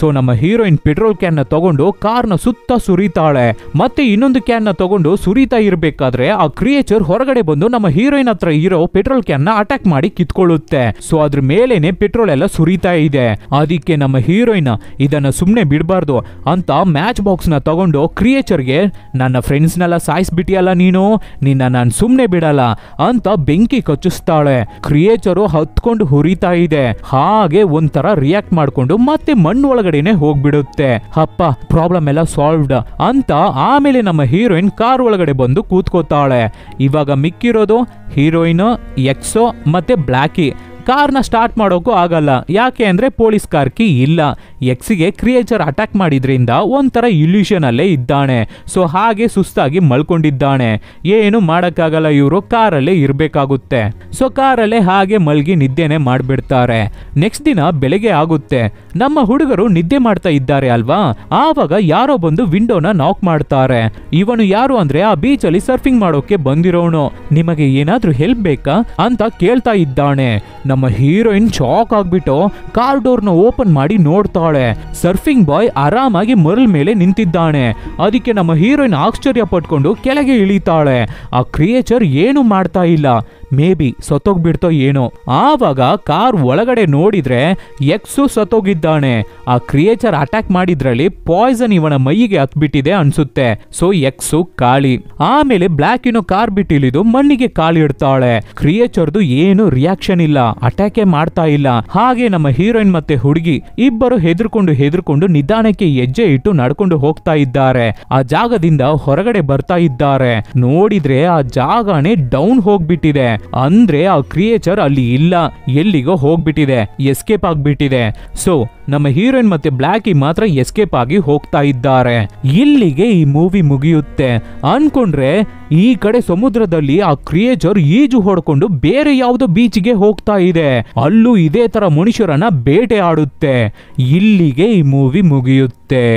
ಹೀರೋಯಿನ್ ಪೆಟ್ರೋಲ್ ಕ್ಯಾನ್ ನ ತಗೊಂಡು ಕಾರ್ನ ಸುತ್ತ ಸುರಿತಾಳೆ. ಮತ್ತೆ ಇನ್ನೊಂದು ಕ್ಯಾನ್ ನ ತಗೊಂಡು ಸುರಿತಾ ಇರ್ಬೇಕಾದ್ರೆ ಆ ಕ್ರಿಯೇಚರ್ ಹೊರಗಡೆ ಬಂದು ನಮ್ಮ ಹೀರೋಯಿನ್ ಹತ್ರ ಇರೋ ಪೆಟ್ರೋಲ್ ಕ್ಯಾನ್ ನ ಅಟ್ಯಾಕ್ ಮಾಡಿ ಕಿತ್ಕೊಳ್ಳುತ್ತೆ. ಸೊ ಅದ್ರ ಮೇಲೇನೆ ಪೆಟ್ರೋಲ್ ಎಲ್ಲ ಸುರಿತಾ ಇದೆ. ಅದಕ್ಕೆ ನಮ್ಮ ಹೀರೋಯಿನ್ ಇದನ್ನ ಸುಮ್ನೆ ಬಿಡಬಾರ್ದು ಅಂತ ಮ್ಯಾಚ್ ಬಾಕ್ಸ್ ನ ತಗೊಂಡು ಕ್ರಿಯೇಚರ್ಗೆ ನನ್ನ ಫ್ರೆಂಡ್ಸ್ ನೆಲ್ಲ ಸಾಯಿಸ್ಬಿಟ್ಟಿಯಲ್ಲ ನೀನು, ನಿನ್ನ ನಾನು ಸುಮ್ನೆ ಬಿಡಲ್ಲ ಅಂತ ಬೆಂಕಿ ಕಚ್ಚಿಸ್ತಾಳೆ. ಕ್ರಿಯೇಚರು ಹತ್ಕೊಂಡು ಹುರಿತಾ ಇದೆ. ಹಾಗೆ ಒಂಥರ ರಿಯಾಕ್ಟ್ ಮಾಡ್ಕೊಂಡು ಮತ್ತೆ ಮಣ್ಣು ಒಳಗಡೆನೆ ಹೋಗ್ಬಿಡುತ್ತೆ. ಅಪ್ಪ ಪ್ರಾಬ್ಲಮ್ ಎಲ್ಲ ಸಾಲ್ವ್ಡ್ ಅಂತ ಆಮೇಲೆ ನಮ್ಮ ಹೀರೋಯಿನ್ ಕಾರ್ ಒಳಗಡೆ ಬಂದು ಕೂತ್ಕೋತಾಳೆ. ಇವಾಗ ಮಿಕ್ಕಿರೋದು ಹೀರೋಯಿನ್, ಎಕ್ಸೋ ಮತ್ತೆ ಬ್ಲ್ಯಾಕಿ. ಕಾರ್ನ ಸ್ಟಾರ್ಟ್ ಮಾಡೋಕ್ಕೂ ಆಗಲ್ಲ, ಯಾಕೆ ಅಂದ್ರೆ ಪೊಲೀಸ್ ಕಾರ್ ಕೀ ಇಲ್ಲ. ಎಕ್ಸಿಗೆ ಕ್ರಿಯೇಚರ್ ಅಟ್ಯಾಕ್ ಮಾಡಿದ್ರಿಂದ ಒಂಥರ ಇಲ್ಯೂಷನ್ ಅಲ್ಲೇ ಇದ್ದಾನೆ. ಸೊ ಹಾಗೆ ಸುಸ್ತಾಗಿ ಮಲ್ಕೊಂಡಿದ್ದಾನೆ. ಏನು ಮಾಡಕ್ಕಾಗಲ್ಲ, ಇವರು ಕಾರಲ್ಲೇ ಇರ್ಬೇಕಾಗುತ್ತೆ. ಸೊ ಕಾರಲ್ಲೇ ಹಾಗೆ ಮಲ್ಗಿ ನಿದ್ದೆನೆ ಮಾಡ್ಬಿಡ್ತಾರೆ. ನೆಕ್ಸ್ಟ್ ದಿನ ಬೆಳಗ್ಗೆ ಆಗುತ್ತೆ. ನಮ್ಮ ಹುಡುಗರು ನಿದ್ದೆ ಮಾಡ್ತಾ ಇದ್ದಾರೆ ಅಲ್ವಾ, ಆವಾಗ ಯಾರೋ ಬಂದು ವಿಂಡೋನ ನಾಕ್ ಮಾಡ್ತಾರೆ. ಇವನು ಯಾರು ಅಂದ್ರೆ ಆ ಬೀಚ್ ಅಲ್ಲಿ ಸರ್ಫಿಂಗ್ ಮಾಡೋಕೆ ಬಂದಿರೋನು. ನಿಮಗೆ ಏನಾದ್ರೂ ಹೆಲ್ಪ್ ಬೇಕಾ ಅಂತ ಕೇಳ್ತಾ ಇದ್ದಾನೆ. ನಮ್ಮ ಹೀರೋಯಿನ್ ಶಾಕ್ ಆಗ್ಬಿಟ್ಟು ಕಾರ್ ಡೋರ್ ನ ಓಪನ್ ಮಾಡಿ ನೋಡ್ತಾಳೆ. ಸರ್ಫಿಂಗ್ ಬಾಯ್ ಆರಾಮಾಗಿ ಮರಲ್ ಮೇಲೆ ನಿಂತಿದ್ದಾನೆ. ಅದಕ್ಕೆ ನಮ್ಮ ಹೀರೋಯಿನ್ ಆಶ್ಚರ್ಯ ಪಟ್ಕೊಂಡು ಕೆಳಗೆ ಇಳಿತಾಳೆ. ಆ ಕ್ರಿಯೇಚರ್ ಏನು ಮಾಡ್ತಾ ಇಲ್ಲ, ಮೇ ಬಿ ಸತ್ತೋಗ್ಬಿಡ್ತೋ ಏನೋ. ಆವಾಗ ಕಾರ್ ಒಳಗಡೆ ನೋಡಿದ್ರೆ ಎಕ್ಸು ಸತ್ತೋಗಿದ್ದಾನೆ. ಆ ಕ್ರಿಯೇಚರ್ ಅಟ್ಯಾಕ್ ಮಾಡಿದ್ರಲ್ಲಿ ಪಾಯ್ಸನ್ ಇವನ ಮೈಯಿಗೆ ಹತ್ಬಿಟ್ಟಿದೆ ಅನ್ಸುತ್ತೆ. ಸೊ ಎಕ್ಸು ಕಾಳಿ. ಆಮೇಲೆ ಬ್ಲ್ಯಾಕ್ ಇನ್ನು ಕಾರ್ ಬಿಟ್ಟಿಳಿದು ಮಣ್ಣಿಗೆ ಕಾಲಿಡ್ತಾಳೆ. ಕ್ರಿಯೇಚರ್ದು ಏನು ರಿಯಾಕ್ಷನ್ ಇಲ್ಲ, ಅಟ್ಯಾಕೆ ಮಾಡ್ತಾ ಇಲ್ಲ. ಹಾಗೆ ನಮ್ಮ ಹೀರೋಯಿನ್ ಮತ್ತೆ ಹುಡುಗಿ ಇಬ್ಬರು ಹೆದರ್ಕೊಂಡು ಹೆದರ್ಕೊಂಡು ನಿಧಾನಕ್ಕೆ ಹೆಜ್ಜೆ ಇಟ್ಟು ನಡ್ಕೊಂಡು ಹೋಗ್ತಾ ಇದ್ದಾರೆ. ಆ ಜಾಗದಿಂದ ಹೊರಗಡೆ ಬರ್ತಾ ಇದ್ದಾರೆ. ನೋಡಿದ್ರೆ ಆ ಜಾಗನೇ ಡೌನ್ ಹೋಗ್ಬಿಟ್ಟಿದೆ. ಅಂದ್ರೆ ಆ ಕ್ರಿಯೇಚರ್ ಅಲ್ಲಿ ಇಲ್ಲ, ಎಲ್ಲಿಗೋ ಹೋಗ್ಬಿಟ್ಟಿದೆ, ಎಸ್ಕೇಪ್ ಆಗ್ಬಿಟ್ಟಿದೆ. ಸೊ ನಮ್ಮ ಹೀರೋಯಿನ್ ಮತ್ತೆ ಬ್ಲ್ಯಾಕಿ ಮಾತ್ರ ಎಸ್ಕೇಪ್ ಆಗಿ ಹೋಗ್ತಾ ಇದ್ದಾರೆ. ಇಲ್ಲಿಗೆ ಈ ಮೂವಿ ಮುಗಿಯುತ್ತೆ ಅನ್ಕೊಂಡ್ರೆ ಈ ಕಡೆ ಸಮುದ್ರದಲ್ಲಿ ಆ ಕ್ರಿಯೇಚರ್ ಈಜು ಹೊಡ್ಕೊಂಡು ಬೇರೆ ಯಾವುದೋ ಬೀಚ್ಗೆ ಹೋಗ್ತಾ ಇದೆ. ಅಲ್ಲೂ ಇದೇ ತರ ಮನುಷ್ಯರನ್ನ ಬೇಟೆ ಆಡುತ್ತೆ. ಇಲ್ಲಿಗೆ ಈ ಮೂವಿ ಮುಗಿಯುತ್ತೆ.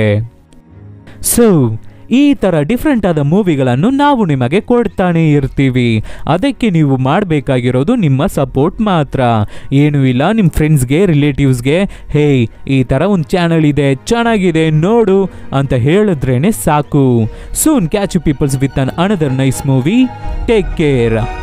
ಸೊ ಈ ತರ ಡಿಫ್ರೆಂಟ್ ಆದ ಮೂವಿಗಳನ್ನು ನಾವು ನಿಮಗೆ ಕೊಡ್ತಾನೆ ಇರ್ತೀವಿ. ಅದಕ್ಕೆ ನೀವು ಮಾಡಬೇಕಾಗಿರೋದು ನಿಮ್ಮ ಸಪೋರ್ಟ್ ಮಾತ್ರ. ಏನೂ ಇಲ್ಲ, ನಿಮ್ಮ ಫ್ರೆಂಡ್ಸ್ಗೆ ರಿಲೇಟಿವ್ಸ್ಗೆ ಹೇ ಈ ಥರ ಒಂದು ಚಾನಲ್ ಇದೆ, ಚೆನ್ನಾಗಿದೆ ನೋಡು ಅಂತ ಹೇಳಿದ್ರೇನೆ ಸಾಕು. Soon catch you people's with an another nice movie. Take care.